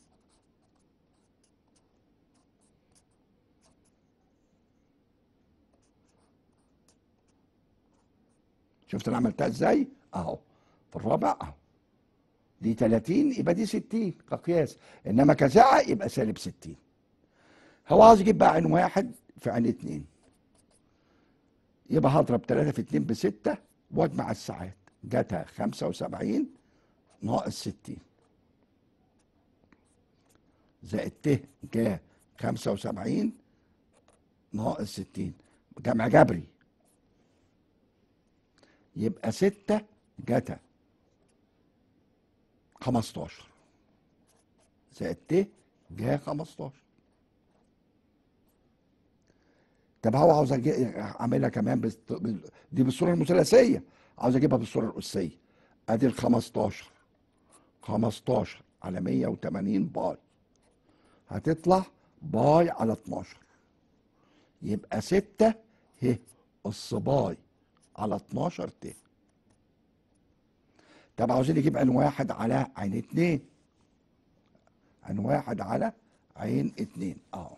شفت انا عملتها ازاي؟ اهو في الرابع اهو، دي تلاتين يبقى دي ستين كقياس، انما كساعه يبقى سالب ستين. هو عاوز يجيب بقى عين واحد في عين اتنين، يبقى هضرب تلاتة في اتنين بستة واجمع الساعات، جاتها خمسة وسبعين ناقص ستين زائد ت جا خمسة وسبعين ناقص ستين، جمع جبري، يبقى ستة جاتا خمستاشر زائد ت جا خمستاشر. طب هو عاوز اعملها كمان بس دي بالصوره المثلثيه، عاوز اجيبها بالصوره الاسيه. ادي ال خمستاشر، خمستاشر على مية وتمانين باي، هتطلع باي على اتناشر، يبقى ستة ه اس باي على اتناشر ت. طب عاوزين نجيب عين واحد على عين اتنين، عين واحد على عين اتنين اهو.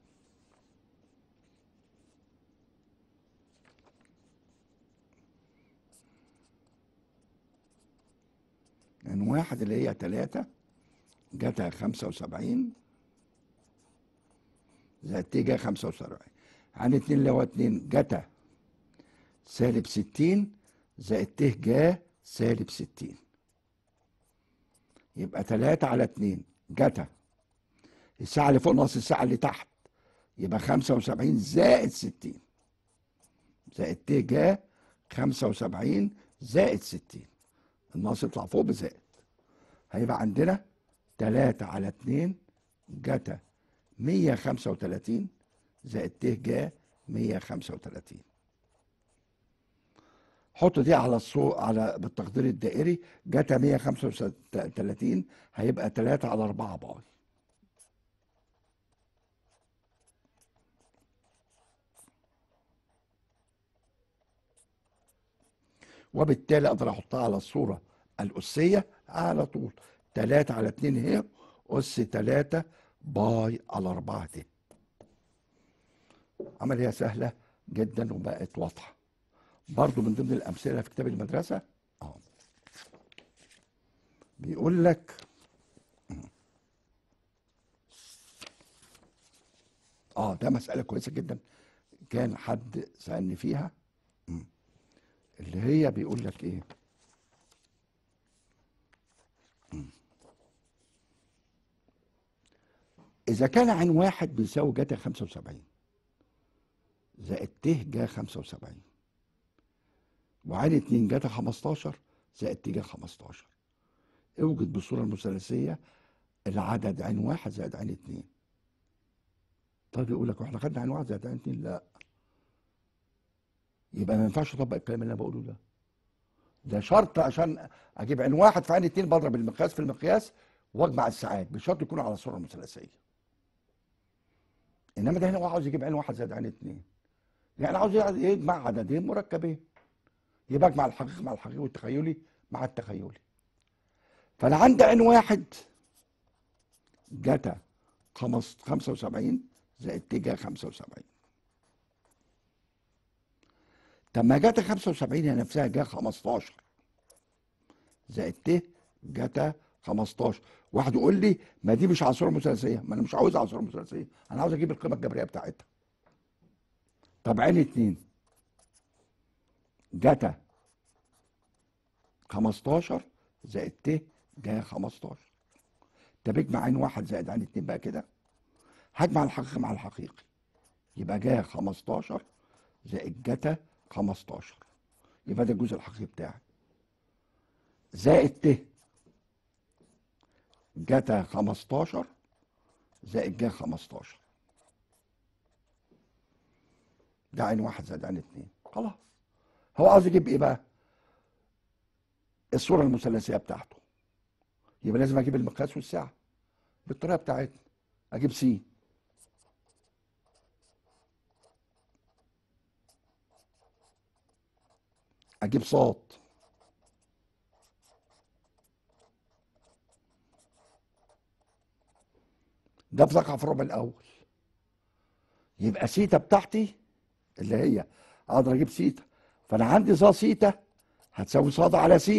عين واحد اللي هي تلاتة جاتها خمسة وسبعين زائد ت جا خمسة وسبعين، عين اتنين اللي هو اتنين جاتا سالب ستين زائد ت جا سالب ستين، يبقى تلاتة على اتنين جاتا الساعة اللي فوق ناقص الساعة اللي تحت، يبقى خمسة وسبعين زائد ستين زائد ت جا خمسة وسبعين زائد ستين، الناقص يطلع فوق بزائد، هيبقى عندنا تلاتة على اتنين جاتا مية وخمسة وتلاتين زائد ت جا مية وخمسة وتلاتين. حط دي على الصو على بالتقدير الدائري، جاتا مية وخمسة وتلاتين هيبقى تلاتة على اربعة باي. وبالتالي اقدر احطها على الصوره الاسيه على طول، تلاتة على اتنين هي اس تلاتة باي على اربعة دي. عمليه سهله جدا وبقت واضحه. برضو من ضمن الامثله في كتاب المدرسه اهو، بيقول لك اه ده مساله كويسه جدا، كان حد سالني فيها، اللي هي بيقول لك ايه، اذا كان عين واحد بيساوي جاتا خمسة وسبعين زائد ت جا خمسة وسبعين، وعين اتنين جاتا خمستاشر زائد ت جا خمستاشر، اوجد بالصوره المثلثيه العدد عين واحد زائد عين اتنين. طيب يقول لك واحنا خدنا عين واحد زائد عين اتنين؟ لا، يبقى ما ينفعش اطبق الكلام اللي انا بقوله ده. ده شرط عشان اجيب عين واحد في عين اتنين، بضرب المقياس في المقياس واجمع الساعات، بشرط يكون على الصوره المثلثيه. انما ده هنا هو عاوز يجيب عين واحد زائد عين اتنين، يعني عاوز يجمع عددين مركبين، يبقى اجمع الحقيقي مع الحقيقي والتخيلي مع التخيلي. فانا عندي عين واحد جتا خمسة وسبعين زائد ت جا خمسة وسبعين. طب ما جتا خمسة وسبعين هي نفسها جا خمستاشر زائد ت جتا خمستاشر. واحد يقول لي ما دي مش عاصره مثلثيه، ما انا مش عاوز عاصره مثلثيه، انا عاوز اجيب القيمه الجبريه بتاعتها. طب عين اتنين جتا خمستاشر زائد ت جا خمستاشر. طب اجمع عين واحد زائد عين اتنين بقى كده، هجمع الحقيقي مع الحقيقي يبقى جا خمستاشر زائد جتا خمستاشر، يبقى ده الجزء الحقيقي بتاعي، زائد ت جتا خمستاشر زائد جا خمستاشر. ده عين واحد زائد عين اتنين. خلاص هو عاوز يجيب ايه بقى؟ الصوره المثلثيه بتاعته. يبقى لازم اجيب المقياس والسعه بالطريقه بتاعتنا. اجيب س، اجيب ص، ده بتقع في الربع الاول. يبقى سيتا بتاعتي اللي هي اقدر اجيب سيتا، فانا عندي ص سيتا هتساوي ص على س.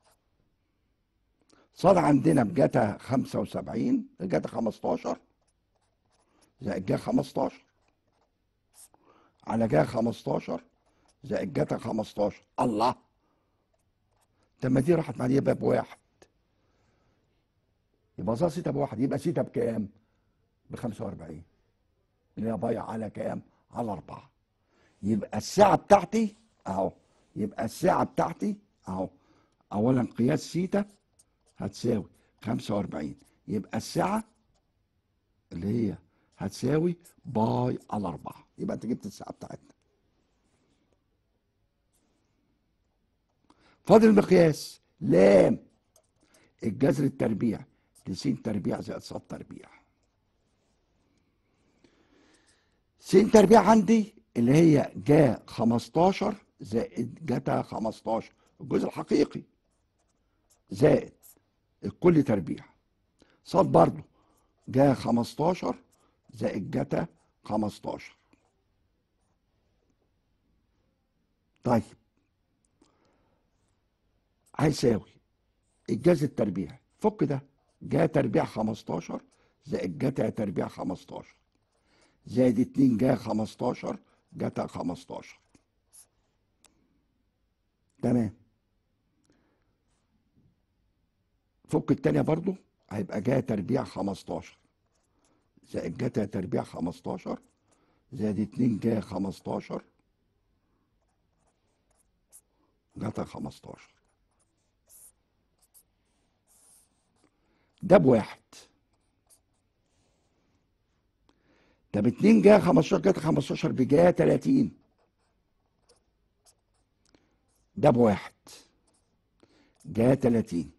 ص عندنا بجتا خمسة وسبعين جتا خمستاشر زائد جا خمستاشر على جا خمستاشر زائد جتا خمستاشر. الله، طب ما دي راحت مع دي يبقى بواحد، يبقى ص سيتا بواحد، يبقى سيتا بكام؟ ب خمسة وأربعين اللي هي باي على كام؟ على أربعة. يبقى الساعة بتاعتي اهو، يبقى الساعة بتاعتي اهو، اولا قياس سيتا هتساوي خمسة وأربعين، يبقى الساعة اللي هي هتساوي باي على أربعة. يبقى انت جبت الساعة بتاعتنا. فاضل المقياس لام الجذر التربيع لس تربيع زائد ص تربيع. س تربيع عندي اللي هي جا خمستاشر زائد جتا خمستاشر الجزء الحقيقي زائد الكل تربيع. ص برضه جا خمستاشر زائد جتا خمستاشر. طيب هيساوي الجذر التربيع، فك ده، جا تربيع خمستاشر زائد جتا تربيع خمستاشر زائد اتنين جا خمستاشر جتا خمستاشر. تمام. فك التانية برضو هيبقى جا تربيع خمستاشر زائد جتا تربيع خمستاشر زائد اتنين جا خمستاشر جتا خمستاشر. ده بواحد. طب اتنين جا خمستاشر جتا خمستاشر بجا تلاتين، ده بواحد جا تلاتين.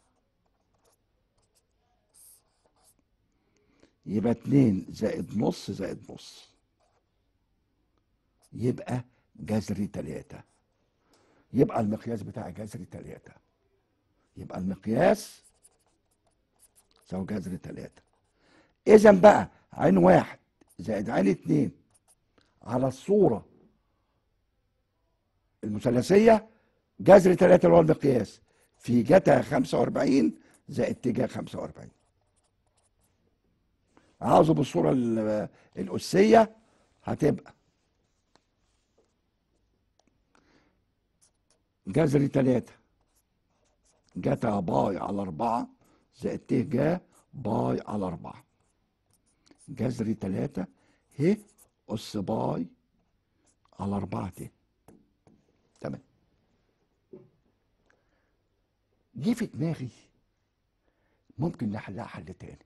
يبقى اتنين زائد نص زائد نص، يبقى جذر تلاتة. يبقى المقياس بتاع جذر تلاتة، يبقى المقياس يساوي جذر تلاتة. اذا بقى عين واحد زائد عين اتنين على الصورة المثلثية جذر تلاتة اللي هو المقياس في جتا خمسة وأربعين زائد تجا خمسة وأربعين. عاوزه بالصورة الأسية هتبقى جذر تلاتة جتا باي على أربعة زائد ت جا باي على أربعة. جذر تلاتة ه أس باي على أربعة ت. تمام. جه في دماغي ممكن نحلها حل تاني،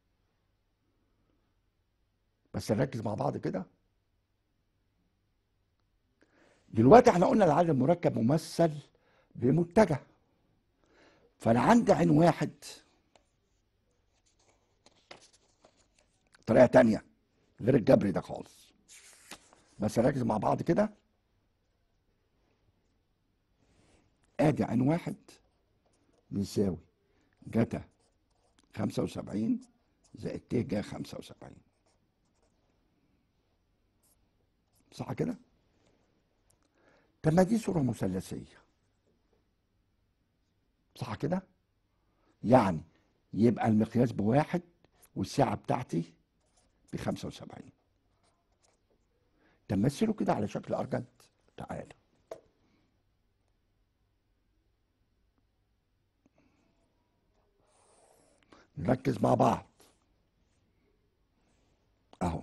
بس نركز مع بعض كده. دلوقتي احنا قلنا العدد المركب ممثل بمتجه، فانا عندي عين واحد طريقه تانية غير الجبري ده خالص، بس نركز مع بعض كده. ادي عين واحد بيساوي جتا خمسة وسبعين زائد ت جا خمسة وسبعين. صح كده؟ طب ما دي صورة مثلثية. صح كده؟ يعني يبقى المقياس بواحد والساعة بتاعتي بخمسة وسبعين. تمثله كده على شكل أرجنت. تعالى نركز مع بعض اهو.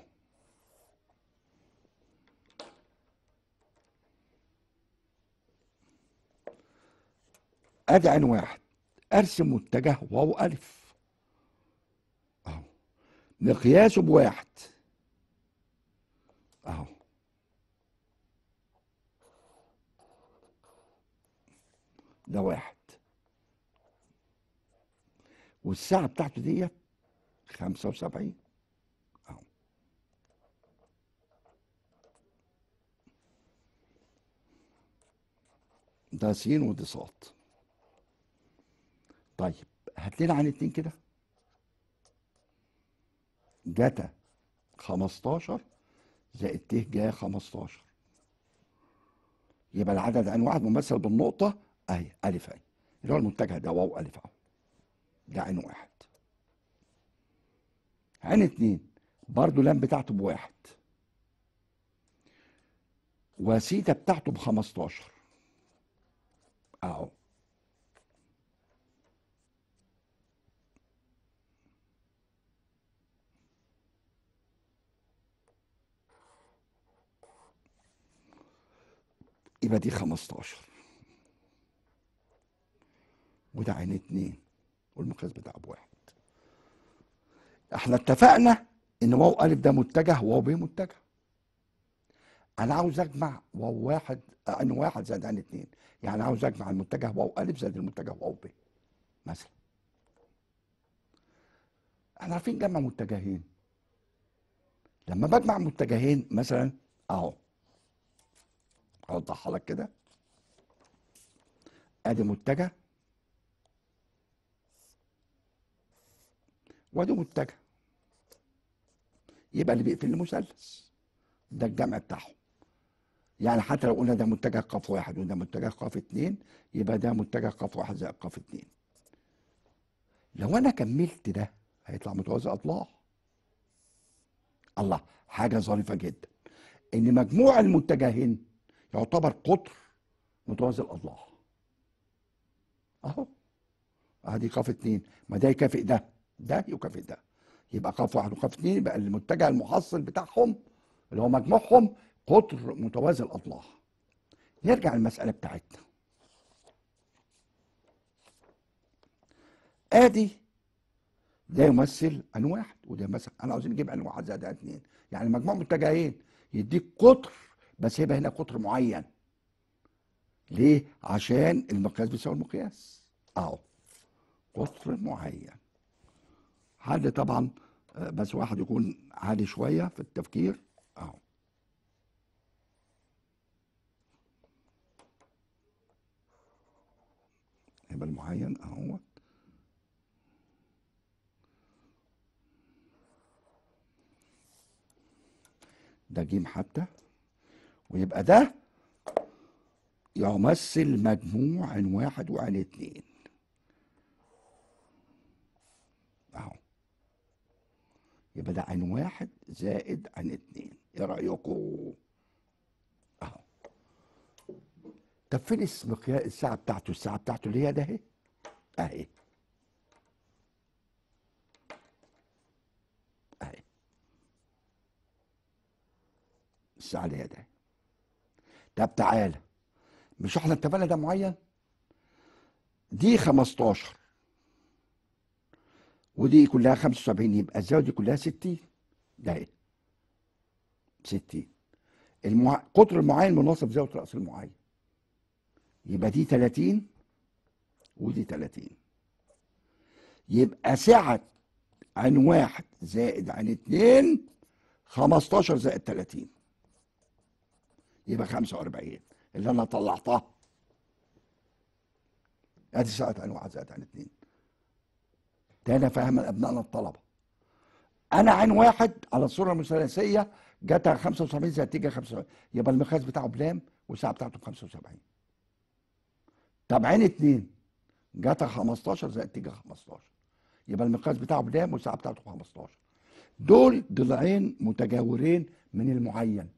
ادي عين واحد، ارسم متجه واو الف اهو، مقياسه بواحد اهو، ده واحد، والساعة بتاعته ديت خمسة وسبعين اهو. ده س ودي ص. طيب هات لنا عن اتنين كده. جتا خمستاشر زائد ت جا خمستاشر، يبقى العدد عين واحد ممثل بالنقطة اهي الف اهي، اللي هو المتجه ده واو الف اهو، ده عين واحد. عين اتنين برضو لام بتاعته بواحد وسيتا بتاعته بخمستاشر اهو. يبقى دي خمستاشر وده عين اتنين والمقياس بتاعه بواحد. احنا اتفقنا ان واو الف ده متجه وواو ب متجه. انا عاوز اجمع واو واحد عين واحد زائد عين اتنين، يعني عاوز اجمع المتجه واو الف زائد المتجه واو ب مثلا. احنا عارفين نجمع متجهين. لما بجمع متجهين مثلا اهو، اوضحها لك كده. ادي متجه وادي متجه، يبقى اللي بيقفل المثلث ده الجمع بتاعهم. يعني حتى لو قلنا ده متجه ق واحد وده متجه ق اتنين، يبقى ده متجه ق واحد زائد ق اتنين. لو انا كملت ده هيطلع متوازي اضلاع. الله، حاجه ظريفه جدا ان مجموع المتجهين يعتبر قطر متوازي الاضلاع اهو. ادي ق اتنين، ما ده يكافئ ده، ده يكافئ ده، يبقى ق واحد وق اتنين، يبقى المتجه المحصل بتاعهم اللي هو مجموعهم قطر متوازي الاضلاع. نرجع للمساله بتاعتنا. ادي ده يمثل ان واحد وده يمثل، انا عاوزين نجيب ان واحد زائد اتنين، يعني مجموع متجهين يديك قطر، بس يبقى هنا قطر معين. ليه؟ عشان المقياس بيساوي المقياس اهو، قطر معين. حد طبعا بس واحد يكون عالي شويه في التفكير اهو. يبقى المعين اهو، ده جيم حتى، ويبقى ده يمثل مجموع عن واحد وعن اتنين اهو. يبقى ده عن واحد زائد عن اتنين، ايه رأيكم؟ اهو. طب فين المقياس الساعة بتاعته؟ الساعة بتاعته اللي هي ده اهي اهي اهي، الساعة اللي هي ده. طب تعالى، مش احنا اتفقنا ده معين؟ دي خمستاشر ودي كلها خمسة وسبعين، يبقى الزاوية دي كلها ستين، ده اهي ستين. المع... قطر المعين مناصب زاوية رأس المعين، يبقى دي تلاتين ودي تلاتين. يبقى سعة عن واحد زائد عن اتنين خمستاشر زائد تلاتين، يبقى خمسة واربعين اللي انا طلعتها. ادي ساعه عين واحد زائد عين اتنين. تاني فهم ابنائنا الطلبه، انا عين واحد على الصوره المثلثيه جاتها خمسة وسبعين زائد تيجي خمسة وسبعين، يبقى المقياس بتاعه بلام والساعه بتاعته ب خمسة وسبعين. طب عين اتنين جاتها خمستاشر زائد تيجي خمستاشر، يبقى المقياس بتاعه بلام والساعه بتاعته ب خمستاشر. دول ضلعين متجاورين من المعين،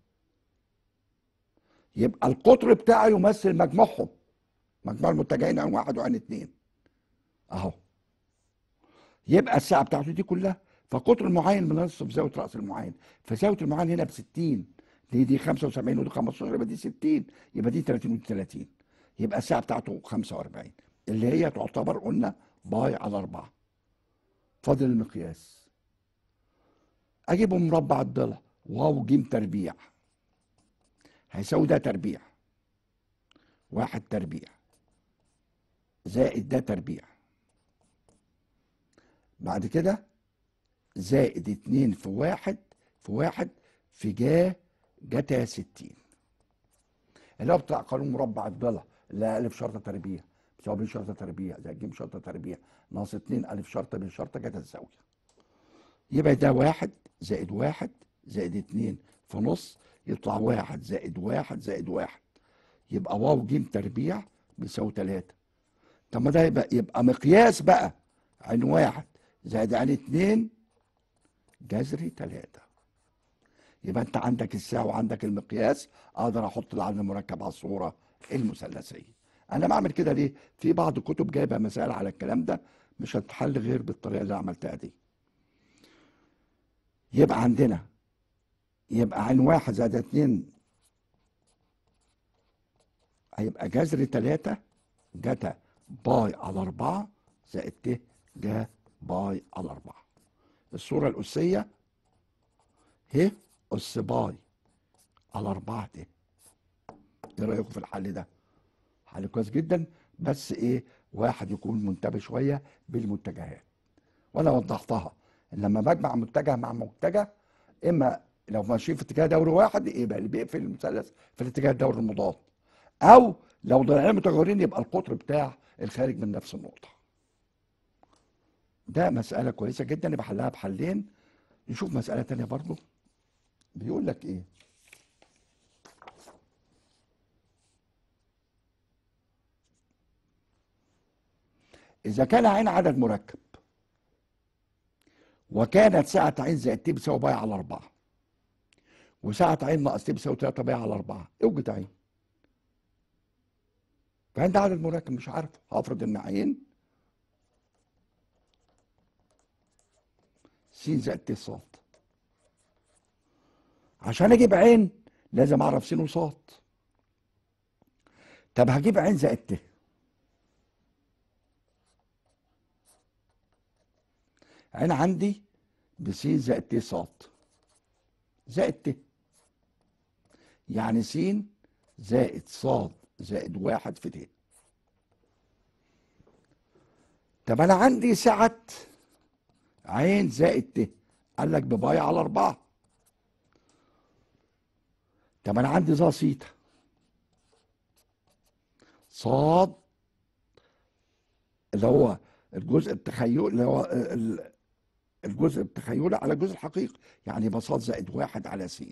يبقى القطر بتاعه يمثل مجموعهم، مجموع المتجهين عن واحد وعن اتنين اهو. يبقى الساعه بتاعته دي كلها، فقطر المعين بنصف زاويه راس المعين، فزاويه المعين هنا ب ستين، دي دي خمسة وسبعين ودي خمستاشر، يبقى دي ستين، يبقى دي تلاتين ودي تلاتين، يبقى الساعه بتاعته خمسة واربعين اللي هي تعتبر قلنا باي على اربعة. فاضل المقياس، اجيبه مربع الضلع، واو ج تربيع هيساوي ده تربيع، واحد تربيع زائد ده تربيع، بعد كده زائد اتنين في واحد في واحد في جا جتا ستين، اللي هو بتاع قانون مربع الضلع، اللي ألف شرطة تربيع بتساوي ب شرطة تربيع زائد ج شرطة تربيع ناقص اتنين ألف شرطة ب شرطة جتا الزاوية. يبقى ده واحد زائد واحد زائد اتنين في نص، يطلع واحد زائد واحد زائد واحد، يبقى واو ج تربيع بيساوي تلاتة. طب ما ده يبقى يبقى مقياس بقى عين واحد زائد عين اتنين جذري تلاتة. يبقى انت عندك الساعة وعندك المقياس، اقدر احط العدد المركب على الصورة المثلثية. انا بعمل كده ليه؟ في بعض الكتب جايبه مسائل على الكلام ده، مش هتحل غير بالطريقة اللي عملتها دي. يبقى عندنا يبقى عين واحد زائد اتنين هيبقى جذر تلاتة جتا باي على اربعة زائد ت جا باي على اربعة. الصورة الأسية ه أس باي على اربعة ت. ايه رأيكم في الحل ده؟ حل كويس جدا، بس ايه، واحد يكون منتبه شوية بالمتجهات. وانا وضحتها ان لما بجمع متجه مع متجه، اما لو ماشيين في اتجاه دوري واحد يبقى اللي بيقفل المثلث في الاتجاه الدوري المضاد، او لو ضلعين متجاورين يبقى القطر بتاع الخارج من نفس النقطة. ده مسألة كويسة جدا يبقى حلها بحلين. نشوف مسألة تانية برضو، بيقول لك ايه؟ إذا كان عين عدد مركب وكانت ساعة عين زائد ت بتساوي باي على اربعة، وساعة عين ناقص ت بتساوي تلاتة باي على اربعة، اوجد عين. فعند عدد مركب مش عارفه، هفرض ان عين س زائد ت ص. عشان اجيب عين لازم اعرف س وص. طب هجيب عين زائد ت، عين عندي بس زائد ت ص زائد ت، يعني س زائد ص زائد واحد في ت. طب انا عندي سعة عين زائد ت، قال لك بباي على اربعة. طب انا عندي ظا سيتا صاد اللي هو الجزء التخيلي، اللي هو الجزء التخيلي على الجزء الحقيقي، يعني بساط زائد واحد على س.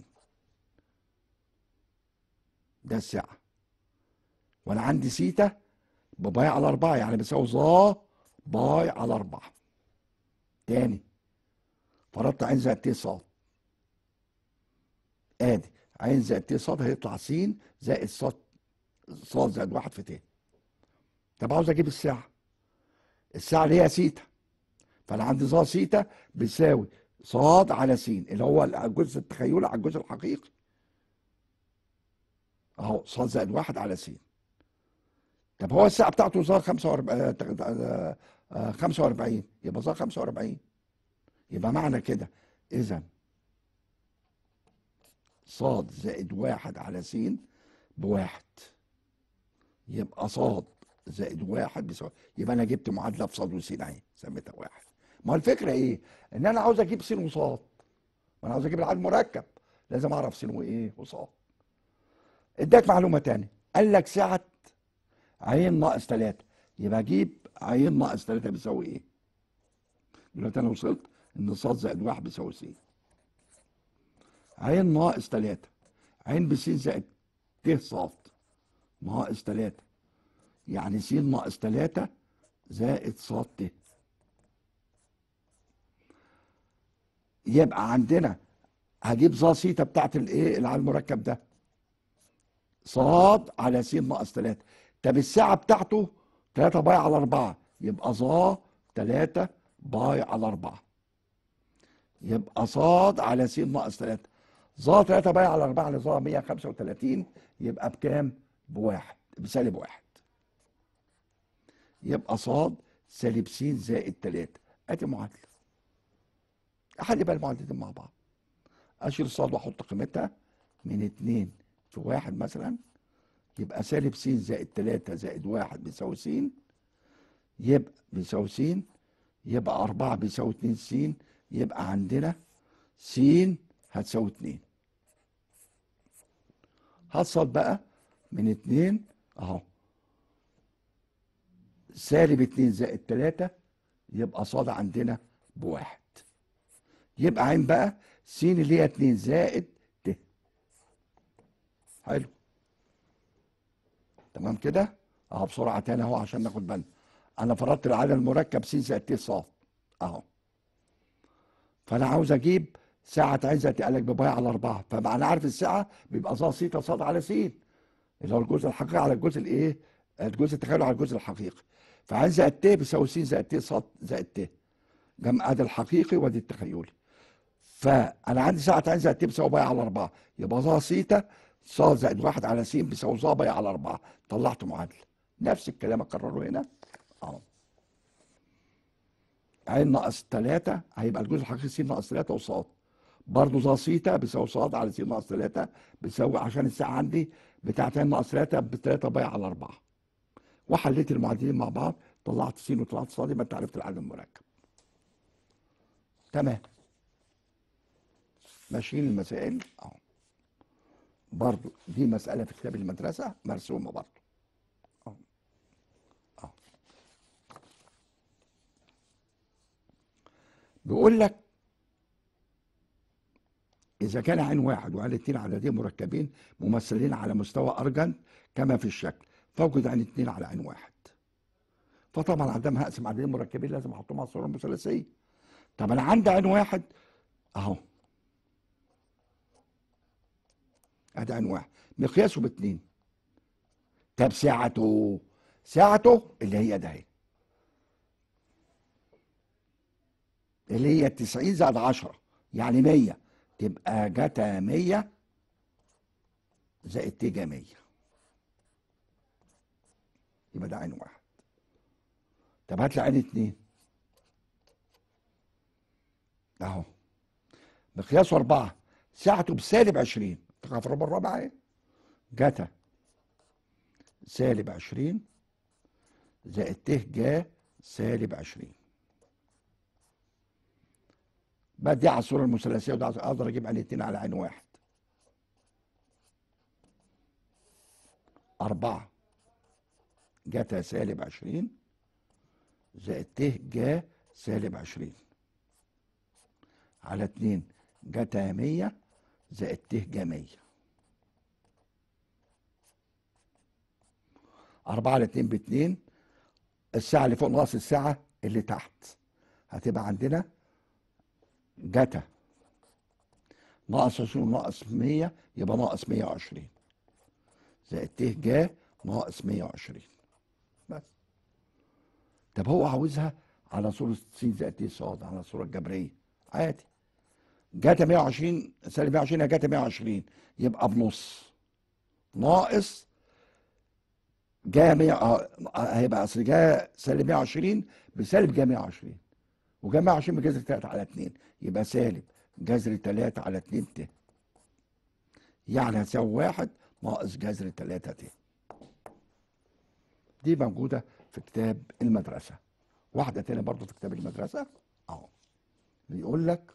ده السعة. وانا عندي سيتا بباي على اربعة، يعني بيساوي ظا باي على اربعة. تاني فرضت عين زائد ت ص، ادي عين زائد ت ص هيطلع س زائد ص ص زائد واحد في ت. طب عاوز اجيب الساعة، الساعة اللي هي سيتا، فانا عندي ظا سيتا بيساوي ص على س، اللي هو الجزء التخيلي على الجزء الحقيقي اهو، ص زائد واحد على س. طب هو الساعة بتاعته ظا خمسة واربعين، يبقى ظا خمسة واربعين. يبقى معنى كده اذا ص زائد واحد على س بواحد، يبقى ص زائد واحد بيساوي، يبقى انا جبت معادله في ص وس اهي سميتها واحد. ما هو الفكره ايه؟ ان انا عاوز اجيب س وص، وانا عاوز اجيب العدد المركب لازم اعرف س وايه وص. اداك معلومه تاني، قال لك سعه عين ناقص تلاتة، يبقى اجيب عين ناقص تلاتة بيساوي ايه؟ دلوقتي انا وصلت ان ص زائد واحد بيساوي س. عين ناقص تلاتة، عين بس زائد ت ص ناقص تلاتة، يعني س ناقص تلاتة زائد ص ت. يبقى عندنا هجيب ظ سيتا بتاعت الايه اللي على المركب ده، ص على س ناقص تلاتة. طب الساعة بتاعته تلاتة باي على أربعة، يبقى ظ تلاتة باي على أربعة. يبقى ص على س ناقص تلاتة، ظ تلاتة باي على أربعة لظ مية وخمسة وتلاتين، يبقى بكام؟ بواحد، بسالب واحد. يبقى ص سالب س زائد تلاتة. ادي معادلة. احل بقى المعادلتين مع بعض. اشيل ص واحط قيمتها من اتنين في واحد مثلا، يبقى سالب س زائد تلاتة زائد واحد بيساوي س، يبقى بيساوي س، يبقى أربعة بيساوي اتنين س، يبقى عندنا س هتساوي اتنين. هتصل بقى من اتنين اهو، سالب اتنين زائد تلاتة، يبقى صاد عندنا بواحد. يبقى عين بقى س اللي هي اتنين زائد ت. حلو. تمام كده. اهو بسرعه تاني اهو عشان ناخد بالنا. انا فرضت العدد المركب س زائد ت ص اهو. فانا عاوز اجيب ساعه عايزه تقلق بباي على أربعة، فبقى انا عارف الساعه بيبقى ظ س ص على س، اللي هو الجزء الحقيقي على الجزء الايه؟ الجزء التخيلي على الجزء الحقيقي. فعايز زائد ت بيساوي س زائد ت ص زائد ت، جمع ادي الحقيقي وادي التخيلي. فانا عندي ساعه عايز زائد ت بيساوي باي على أربعة، يبقى ظ س ص زائد واحد على س بيساوي ظ باي على أربعة. طلعت معادله. نفس الكلام اكرره هنا اهو. عين ناقص تلاتة هيبقى الجزء الحقيقي س ناقص تلاتة وصاد، برضه ظ س بيساوي ص على س ناقص تلاتة بيساوي، عشان الساعه عندي بتاعت عين ناقص تلاتة ب تلاتة باي على أربعة. وحليت المعادلين مع بعض، طلعت س وطلعت ص، يبقى انت عرفت العدد المركب. تمام. ماشيين المسائل اهو. برضه دي مساله في كتاب المدرسه مرسومه برضه اهو اهو. بيقول لك إذا كان عين واحد وعين اتنين عددين مركبين ممثلين على مستوى أرجنت كما في الشكل، فوجد عين اتنين على عين واحد. فطبعا عندما هقسم عددين مركبين لازم أحطهم على الصورة المثلثية. طب أنا عندي عين واحد أهو، أدي عين واحد مقياسه باتنين. طب ساعته، ساعته اللي هي ده اهي، اللي هي تسعين زائد عشرة يعني مية، تبقى جتا مية زائد تيجا مية، يبقى ده عين واحد. طب هات لي عين اتنين اهو، مقياسه أربعة، ساعته بسالب عشرين، تقع في الربع الرابع اهي، جتا سالب عشرين زائد ت جا سالب عشرين. بدي على الصورة المثلثية وده اقدر اجيب عين اتنين على عين واحد. أربعة جتا سالب عشرين زائد ت جا سالب عشرين على اتنين جتا مية زائد ت جا مية. أربعة على اتنين باتنين، الساعة اللي فوق ناقص الساعة اللي تحت، هتبقى عندنا جتا ناقص عشرين ناقص مية يبقى ناقص مية وعشرين زائد ت جا ناقص مية وعشرين بس. طب هو عاوزها على صورة س زائد ت ص على الصورة الجبرية عادي. جاتا مية وعشرين سالب مية وعشرين يا جاتا مية وعشرين، يبقى بنص ناقص جا مية اه هيبقى اصل جا سالب مية وعشرين بسالب جا مية وعشرين، وجا مية وعشرين بجذر تلاتة على اتنين، يبقى سالب جذر تلاتة على اتنين ت، يعني هتساوي واحد ناقص جذر تلاتة ت. دي موجودة في كتاب المدرسة. واحدة تانية برضه في كتاب المدرسة اهو، بيقول لك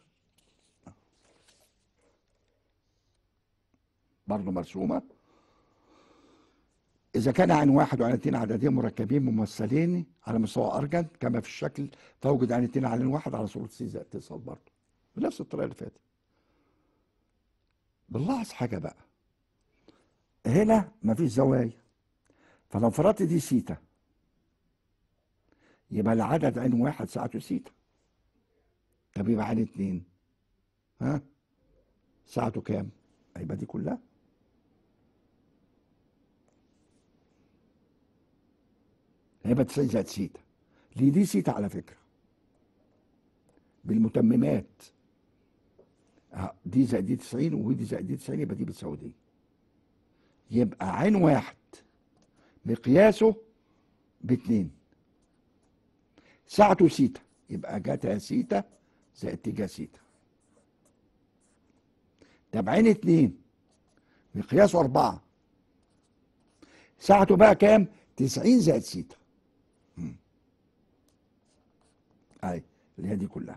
برضه مرسومة. إذا كان عين واحد وعين اتنين عددين مركبين ممثلين على مستوى أرجن كما في الشكل، فوجد عين اتنين على عين واحد على صورة س زائد ت ص برضه بنفس الطريقة اللي فاتت. بنلاحظ حاجة بقى، هنا مفيش زوايا، فلو فرضت دي سيتا يبقى العدد عين واحد ساعته سيتا. طب يبقى عين اتنين ها ساعته كام؟ هيبقى دي كلها. هيبقى تسعين زائد سيتا. ليه دي سيتا على فكرة بالمتممات. اه دي زائد دي تسعين ودي زائد دي تسعين، يبقى دي بتساوي دي. يبقى عين واحد مقياسه باتنين ساعته سيتا، يبقى جاتا سيتا زائد تيجا سيتا. طب عين اتنين مقياسه أربعة ساعته بقى كام؟ تسعين زائد سيتا. اهي اللي هي دي كلها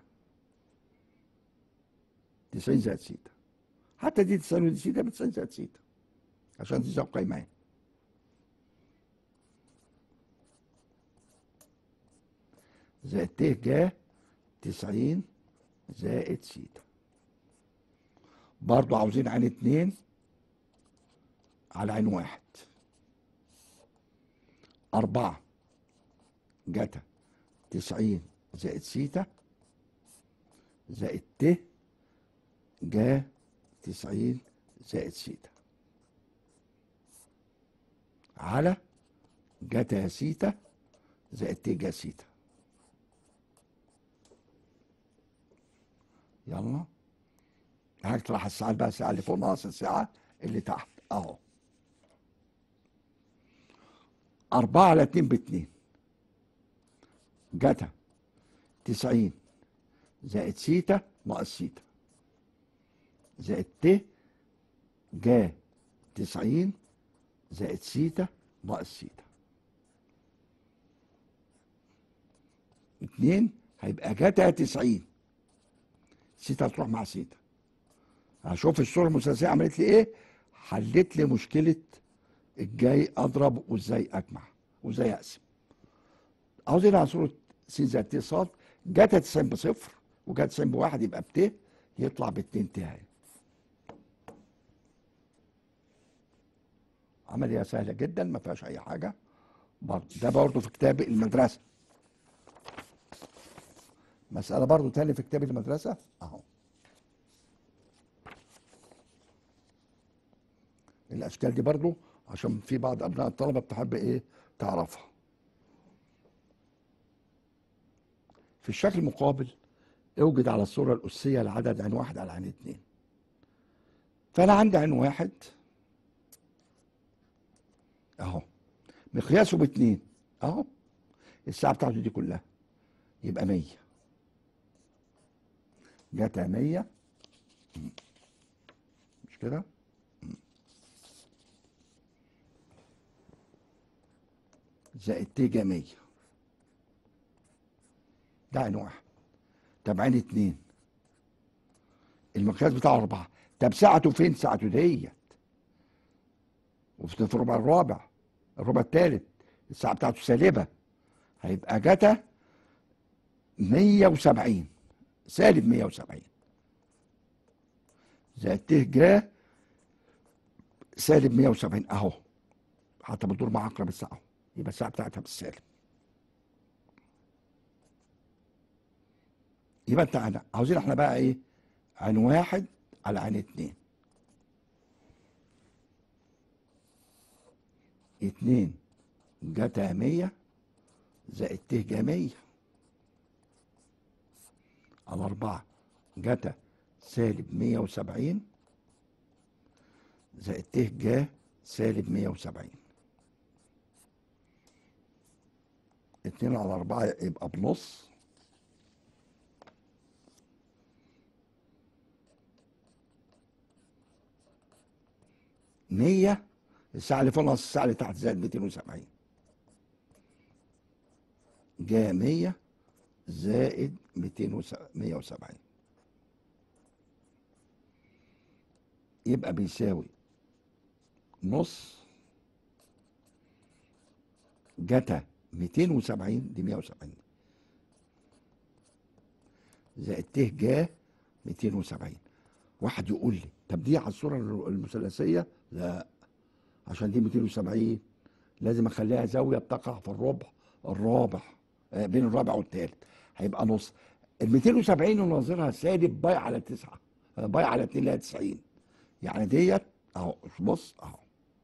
تسعين زائد سيتا. حتى دي تسعين ودي سيتا ب تسعين زائد سيتا عشان تساوي قيمة اهي. زائد ت جا تسعين زائد سيتا. برضو عاوزين عين اتنين على عين واحد. أربعة جتا تسعين زائد سيتا زائد ت جا تسعين زائد سيتا على جتا سيتا زائد ت جا سيتا. يلا هطرح الساعة بقى، الساعة اللي فوق ناقص الساعة اللي تحت اهو. أربعة على اتنين باتنين جتا تسعين زائد سيتا ناقص سيتا زائد ت جا تسعين زائد سيتا ناقص سيتا. اتنين هيبقى جتا تسعين، سيتا تروح مع سيتا. هشوف الصورة المثلثية عملت لي ايه؟ حلت لي مشكلة ازاي اضرب وازاي اجمع وازاي اقسم. عاوزين على صورة س زائد ت ص، جتا تسعين بصفر وجتا تسعين بواحد يبقى بت، يطلع باتنين ت اهي. عملية سهلة جدا ما فيهاش أي حاجة. برضه ده برضه في كتاب المدرسة، مسألة برضه تاني في كتاب المدرسة أهو. الأشكال دي برضه عشان في بعض أبناء الطلبة بتحب إيه تعرفها. في الشكل المقابل اوجد على الصورة الأسية العدد عين واحد على عين اتنين. فأنا عندي عين واحد أهو مقياسه باتنين أهو، الساعة بتاعته دي كلها يبقى مية. جاتا مية مش كده؟ زائد تيجا مية. ده عين واحد. طب عين اتنين المقياس بتاعه أربعة. طب ساعته فين؟ ساعته ديت وفي الربع الرابع الربع الثالث، الساعة بتاعته سالبة، هيبقى جتا مية وسبعين سالب مية وسبعين زائد ت جا سالب مية وسبعين اهو، حتى بتدور مع عقرب الساعة يبقى الساعة بتاعتها بالسالب. يبقى انت عنا. عاوزين احنا بقى ايه؟ عين واحد على عين اتنين. اتنين جتا مية زائد ت جا مية على أربعة جتا سالب مية وسبعين زائد ت جا سالب مية وسبعين. اتنين على أربعة يبقى بنص، مية الساعة اللي فوق ناقص الساعة اللي تحت زائد ميتين وسبعين. جا مية زائد ميتين مية وسبعين يبقى بيساوي نص جتا ميتين وسبعين دي مية وسبعين زائد ت جا ميتين وسبعين. واحد يقول لي طب دي على الصوره المثلثيه؟ لا، عشان دي ميتين وسبعين لازم اخليها زاويه بتقع في الربع الرابع، آه، بين الرابع والثالث، هيبقى نص. ال ميتين وسبعين وناظرها سالب باي على تسعة، آه، باي على اتنين اللي هي تسعين. يعني ديت اهو، بص اهو،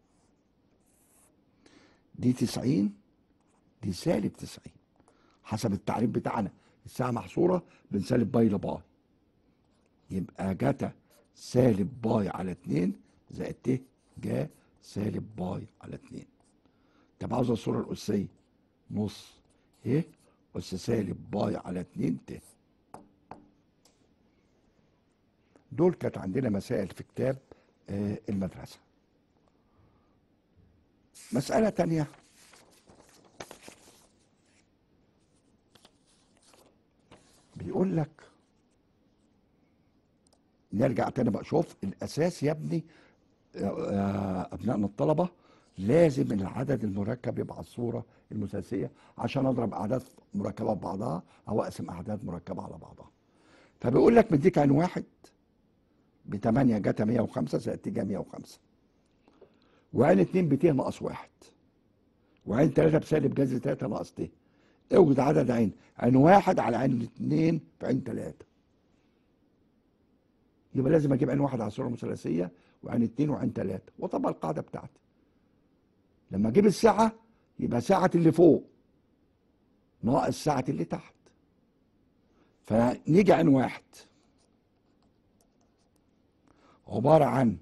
دي تسعين دي سالب تسعين حسب التعريف بتاعنا، الساعه محصوره بين سالب باي لباي. يبقى جتا سالب باي على اتنين زائد ت جا سالب باي على اتنين. طب عاوز الصوره الاسيه، نص ايه اس سالب باي على اتنين ت. دول كانت عندنا مسائل في كتاب آه، المدرسه. مساله تانية بيقول لك، نرجع تاني بقى، شوف الاساس يا ابني، آه، ابنائنا الطلبه، لازم العدد المركب يبقى على الصوره المثلثيه عشان اضرب اعداد مركبه ببعضها او اقسم اعداد مركبه على بعضها. فبيقول لك مديك عين واحد ب تمانية جتا مية وخمسة زائد ت جا مية وخمسة، وعين اتنين ب ت ناقص واحد، وعين تلاته بسالب جذر تلاته ناقص ت. اوجد عدد عين عين واحد على عين اتنين في عين تلاته. يبقى لازم اجيب عين واحد على الصوره المثلثيه وعين اتنين وعين تلاته، وطبق القاعده بتاعتي. لما اجيب السعه يبقى سعه اللي فوق ناقص سعه اللي تحت. فنيجي عين واحد عباره عن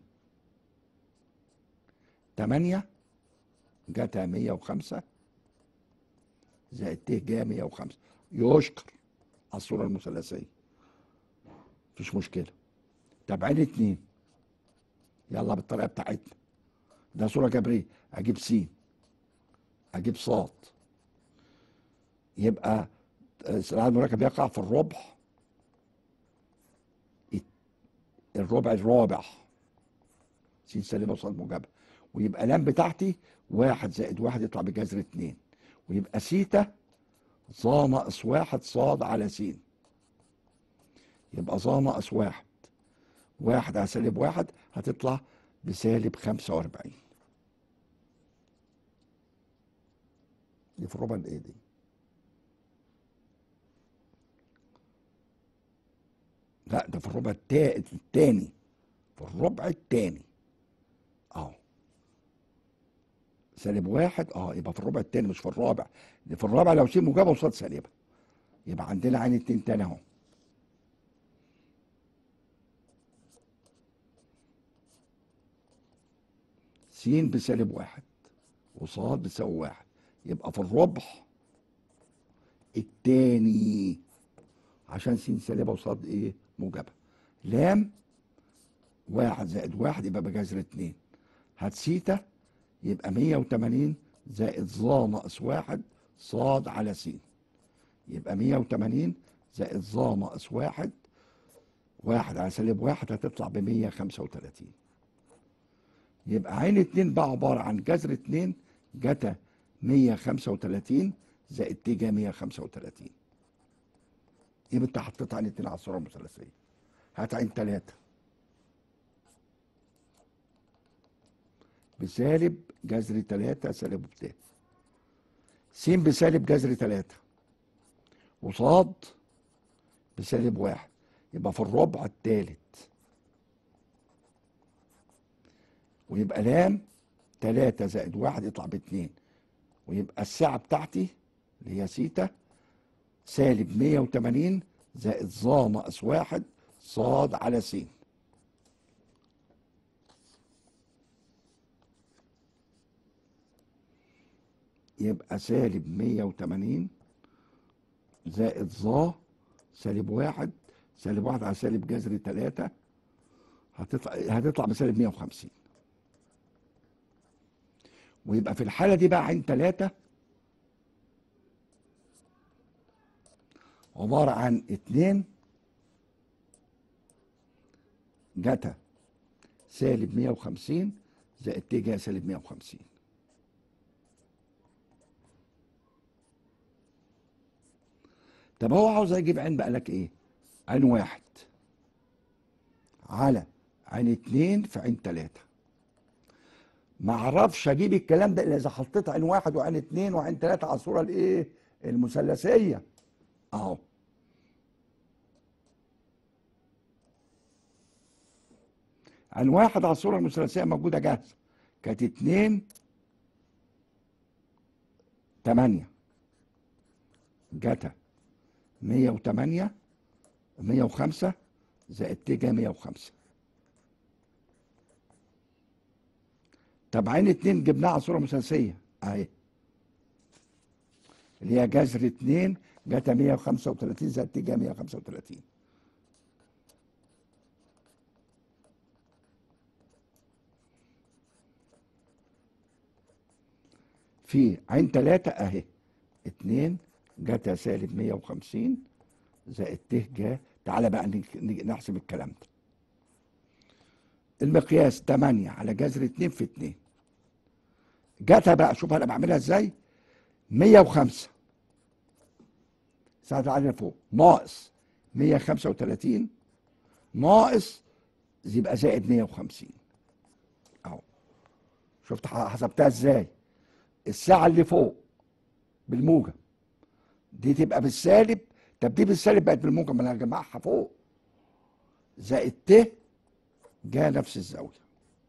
تمانية جتا مية وخمسة زائد ت جا مية وخمسة، يشكر على الصوره المثلثيه، مفيش مشكله. طب عين اتنين، يلا بالطريقه بتاعتنا، ده صوره جبريه، اجيب س اجيب ص، يبقى العدد المركب يقع في الربع الربع الرابع، س سالبه وص موجبه، ويبقى لام بتاعتي واحد زائد واحد يطلع بجذر اتنين، ويبقى سيتا ظ ناقص واحد صاد على س، يبقى ظ ناقص واحد، واحد على سالب واحد هتطلع بسالب خمسة واربعين. دي في الربع الايه دي؟ لا ده في الربع التا- التاني، في الربع التاني اهو، سالب واحد، اه يبقى في الربع التاني مش في الرابع. دي في الرابع لو س موجبه وصاد سالبه. يبقى عندنا عين اتنين تاني اهو، س بسالب واحد وصاد بتساوي واحد، يبقى في الربع التاني عشان س سالبه وصاد ايه موجبه. لام واحد زائد واحد يبقى بجذر اتنين، هات سيتا يبقى مية وتمانين زائد ظ ناقص واحد صاد على س، يبقى مية وتمانين زائد ظ ناقص واحد، واحد على سالب واحد هتطلع ب مية وخمسة وتلاتين. يبقى عين اتنين بقى عباره عن جذر اتنين جتا مية وخمسة وتلاتين زائد ت جا مية وخمسة وتلاتين. يبقى انت حطيت عين اتنين على الصوره المثلثيه. هات عين تلاته بسالب جذر تلاته سالب ت، س بسالب جذر تلاته وصاد بسالب واحد، يبقى في الربع الثالث، ويبقى لام تلاته زائد واحد يطلع باتنين، ويبقى الساعه بتاعتي اللي هي سيتا سالب مية وتمانين زائد ظ ناقص واحد صاد على س، يبقى سالب مية وتمانين زائد ظ سالب واحد، سالب واحد على سالب جذر تلاته هتطلع هتطلع بسالب مية وخمسين. ويبقى في الحاله دي بقى عين تلاته عباره عن اتنين جتا سالب مية وخمسين زائد ت جا سالب مية وخمسين. طب هو عاوز يجيب عين، بقى لك ايه؟ عين واحد على عين اتنين في عين تلاتة. ما اعرفش اجيب الكلام ده الا اذا حطيت عين واحد وعين اتنين وعين تلاتة على الصورة الايه؟ المثلثية اهو. عين واحد على الصورة المثلثية موجودة جاهزة، كانت اتنين تمانية، جتا مية وتمانية مية وخمسة زائد تيجا مية وخمسة. طب عين اتنين جبناها على صورة مثلثية اهي، اللي هي جذر اتنين جتا مية وخمسة وتلاتين زائد تيجا مية وخمسة وتلاتين. في عين تلاتة اهي، اتنين جتا سالب مية وخمسين زائد ت جا. تعالى بقى نحسب الكلام ده. المقياس تمانية على جذر اتنين في اتنين. جتا بقى شوف انا بعملها ازاي. مية وخمسة ساعة علينا فوق ناقص مية وخمسة وتلاتين ناقص يبقى زائد مية وخمسين اهو. شفت حسبتها ازاي؟ الساعة اللي فوق بالموجب دي تبقى بالسالب، طب دي بالسالب بقت بالموجب، ما انا هجمعها فوق زائد ت جا نفس الزاوية.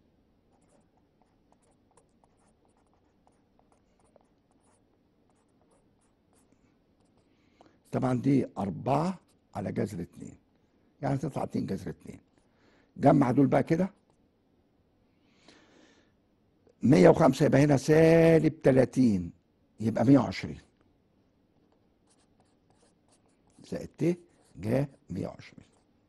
طبعا دي أربعة على جذر اتنين، يعني تطلع اتنين جذر اتنين. جمع دول بقى كده، مية وخمسة يبقى هنا سالب تلاتين يبقى مية وعشرين زائد ت جا مية وعشرين.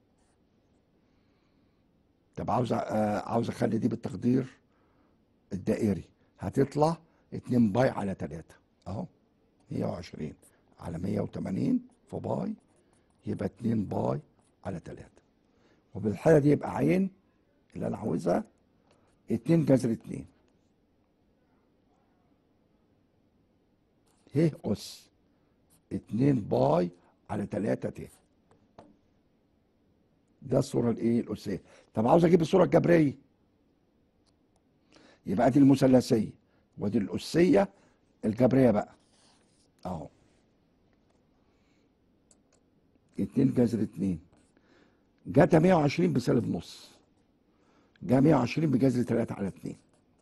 طب عاوز آه عاوز اخلي دي بالتقدير الدائري، هتطلع اتنين باي على تلاتة اهو. مية وعشرين على مية وتمانين في باي يبقى اتنين باي على تلاتة. وبالحالة دي يبقى عين اللي انا عاوزها اتنين جذر اتنين ه اس اتنين باي على تلاتة ت. ده الصورة الايه؟ الأسية. طب عاوز اجيب الصورة الجبرية، يبقى دي المثلثية ودي الأسية الجبرية بقى اهو. اتنين جذر اتنين جتا مية وعشرين بسالب نص، جا مية وعشرين بجذر تلاتة على اتنين،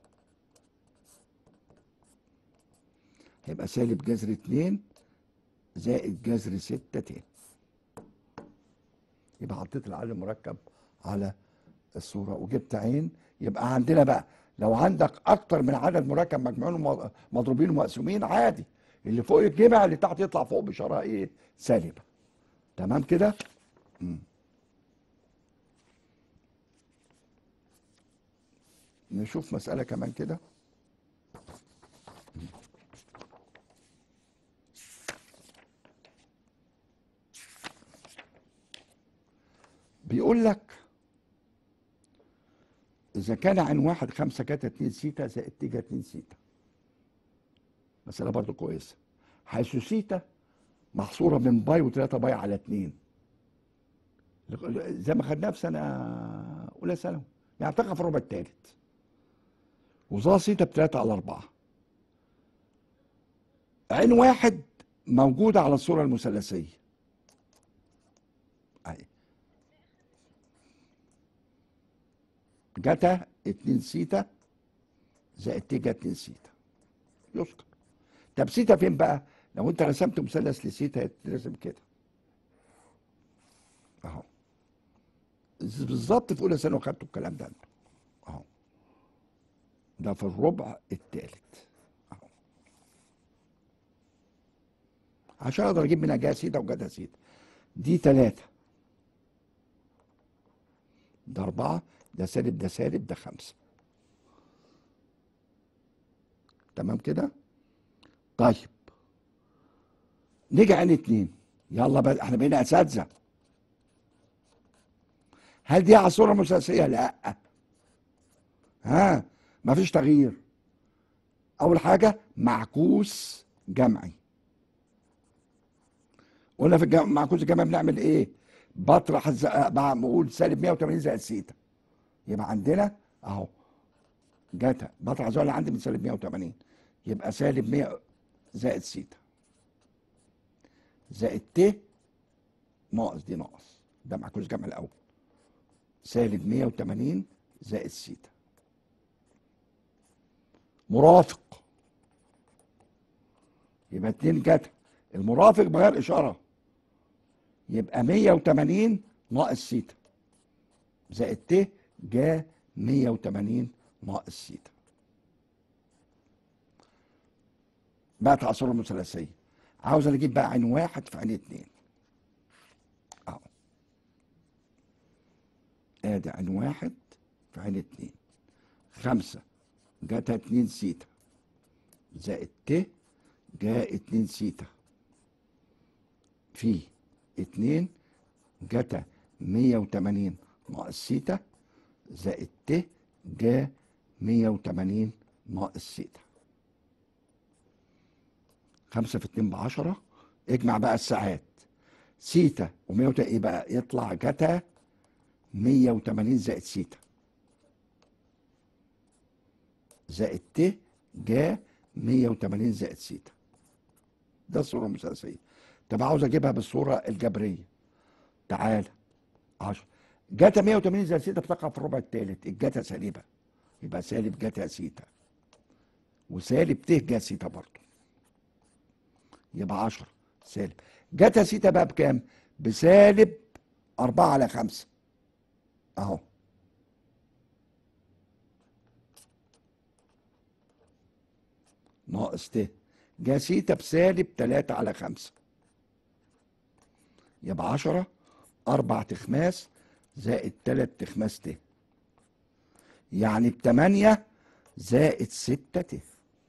هيبقى سالب جذر اتنين زائد جذر ستة ت. يبقى حطيت العدد المركب على الصورة وجبت عين. يبقى عندنا بقى لو عندك أكتر من عدد مركب مجموعين مضروبين ومقسومين عادي، اللي فوق يتجمع اللي تحت يطلع فوق بإشارة إيه؟ سالبة. تمام كده؟ مم. نشوف مسألة كمان كده. بيقول لك إذا كان عن واحد خمسة جتا اتنين سيتا زائد تيجا اتنين سيتا. مسألة برضو كويسة. حيث سيتا محصورة من باي وتلاتة باي على اتنين، زي ما خدناها في سنة أولى ثانوي، يعني تقع في الربع التالت. وظا سيتا بتلاتة على أربعة. عين واحد موجودة على الصورة المثلثية أهي، جتا اتنين سيتا زائد تيجا اتنين سيتا يذكر. طب سيتا فين بقى؟ لو انت رسمت مثلث لسيتا يترسم كده اهو، بالظبط في اولى ثانوي خدتوا الكلام ده اهو. ده في الربع الثالث اهو، عشان اقدر اجيب منها جا سيتا وجتا سيتا. دي تلاتة، ده أربعة، ده سالب ده سالب ده خمسة. تمام كده؟ طيب نيجي عين اتنين. يلا بقى احنا بقينا اساتذه. هل دي على الصوره المثلثيه؟ لا. ها مفيش تغيير. اول حاجه معكوس جمعي، قلنا في الجمع معكوس الجمع بنعمل ايه؟ بطرح الز... مع بقول سالب مية وتمانين زائد سيتا. يبقى عندنا اهو جتا بطرح الزاويه اللي عندي من سالب مية وتمانين، يبقى سالب مية زائد سيتا زائد ت ناقص دي ناقص، ده معكوس جمع الاول، سالب مية وتمانين زائد سيتا. مرافق يبقى اتنين جتا، المرافق بغير اشاره يبقى مية وتمانين ناقص سيتا زائد ت جا مية وتمانين ناقص سيتا. بقى تعاصر المثلثيه، عاوز انا اجيب بقى عين واحد في عين اتنين اهو، ادي عين واحد في عين اتنين، خمسة جاتا اتنين سيتا زائد ت جا اتنين سيتا في اتنين جاتا مية وتمانين ناقص سيتا زائد ت جا مية وتمانين ناقص سيتا. خمسة في اتنين بعشرة، اجمع بقى الساعات، سيتا ومية وتمانين ايه بقى؟ يطلع جاتا مية وتمانين زائد سيتا زائد ت جا مية وتمانين زائد سيتا. ده الصورة المثلثية. طب عاوز اجيبها بالصورة الجبرية، تعالى عشرة جاتا مية وتمانين زائد سيتا بتقع في الربع الثالث، الجاتا سالبة يبقى سالب جاتا سيتا وسالب ت جا سيتا برضه، يبقى عشرة سالب جاتا سيتا بقى بكام؟ بسالب أربعة على خمسة اهو، ناقص ت جا سيتا بسالب تلاتة على خمسة، يبقى عشرة أربع تخماس زائد تلات تخماس ت، يعني بتمانية زائد ستة ت.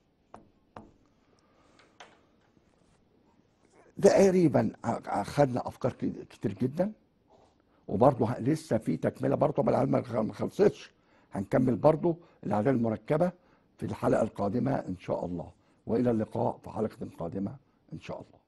تقريبا اخدنا افكار كتير جدا، وبرضه لسه في تكمله برضه، العلم ما خلصتش، هنكمل برضه الاعداد المركبه في الحلقه القادمه ان شاء الله، والى اللقاء في حلقه قادمه ان شاء الله.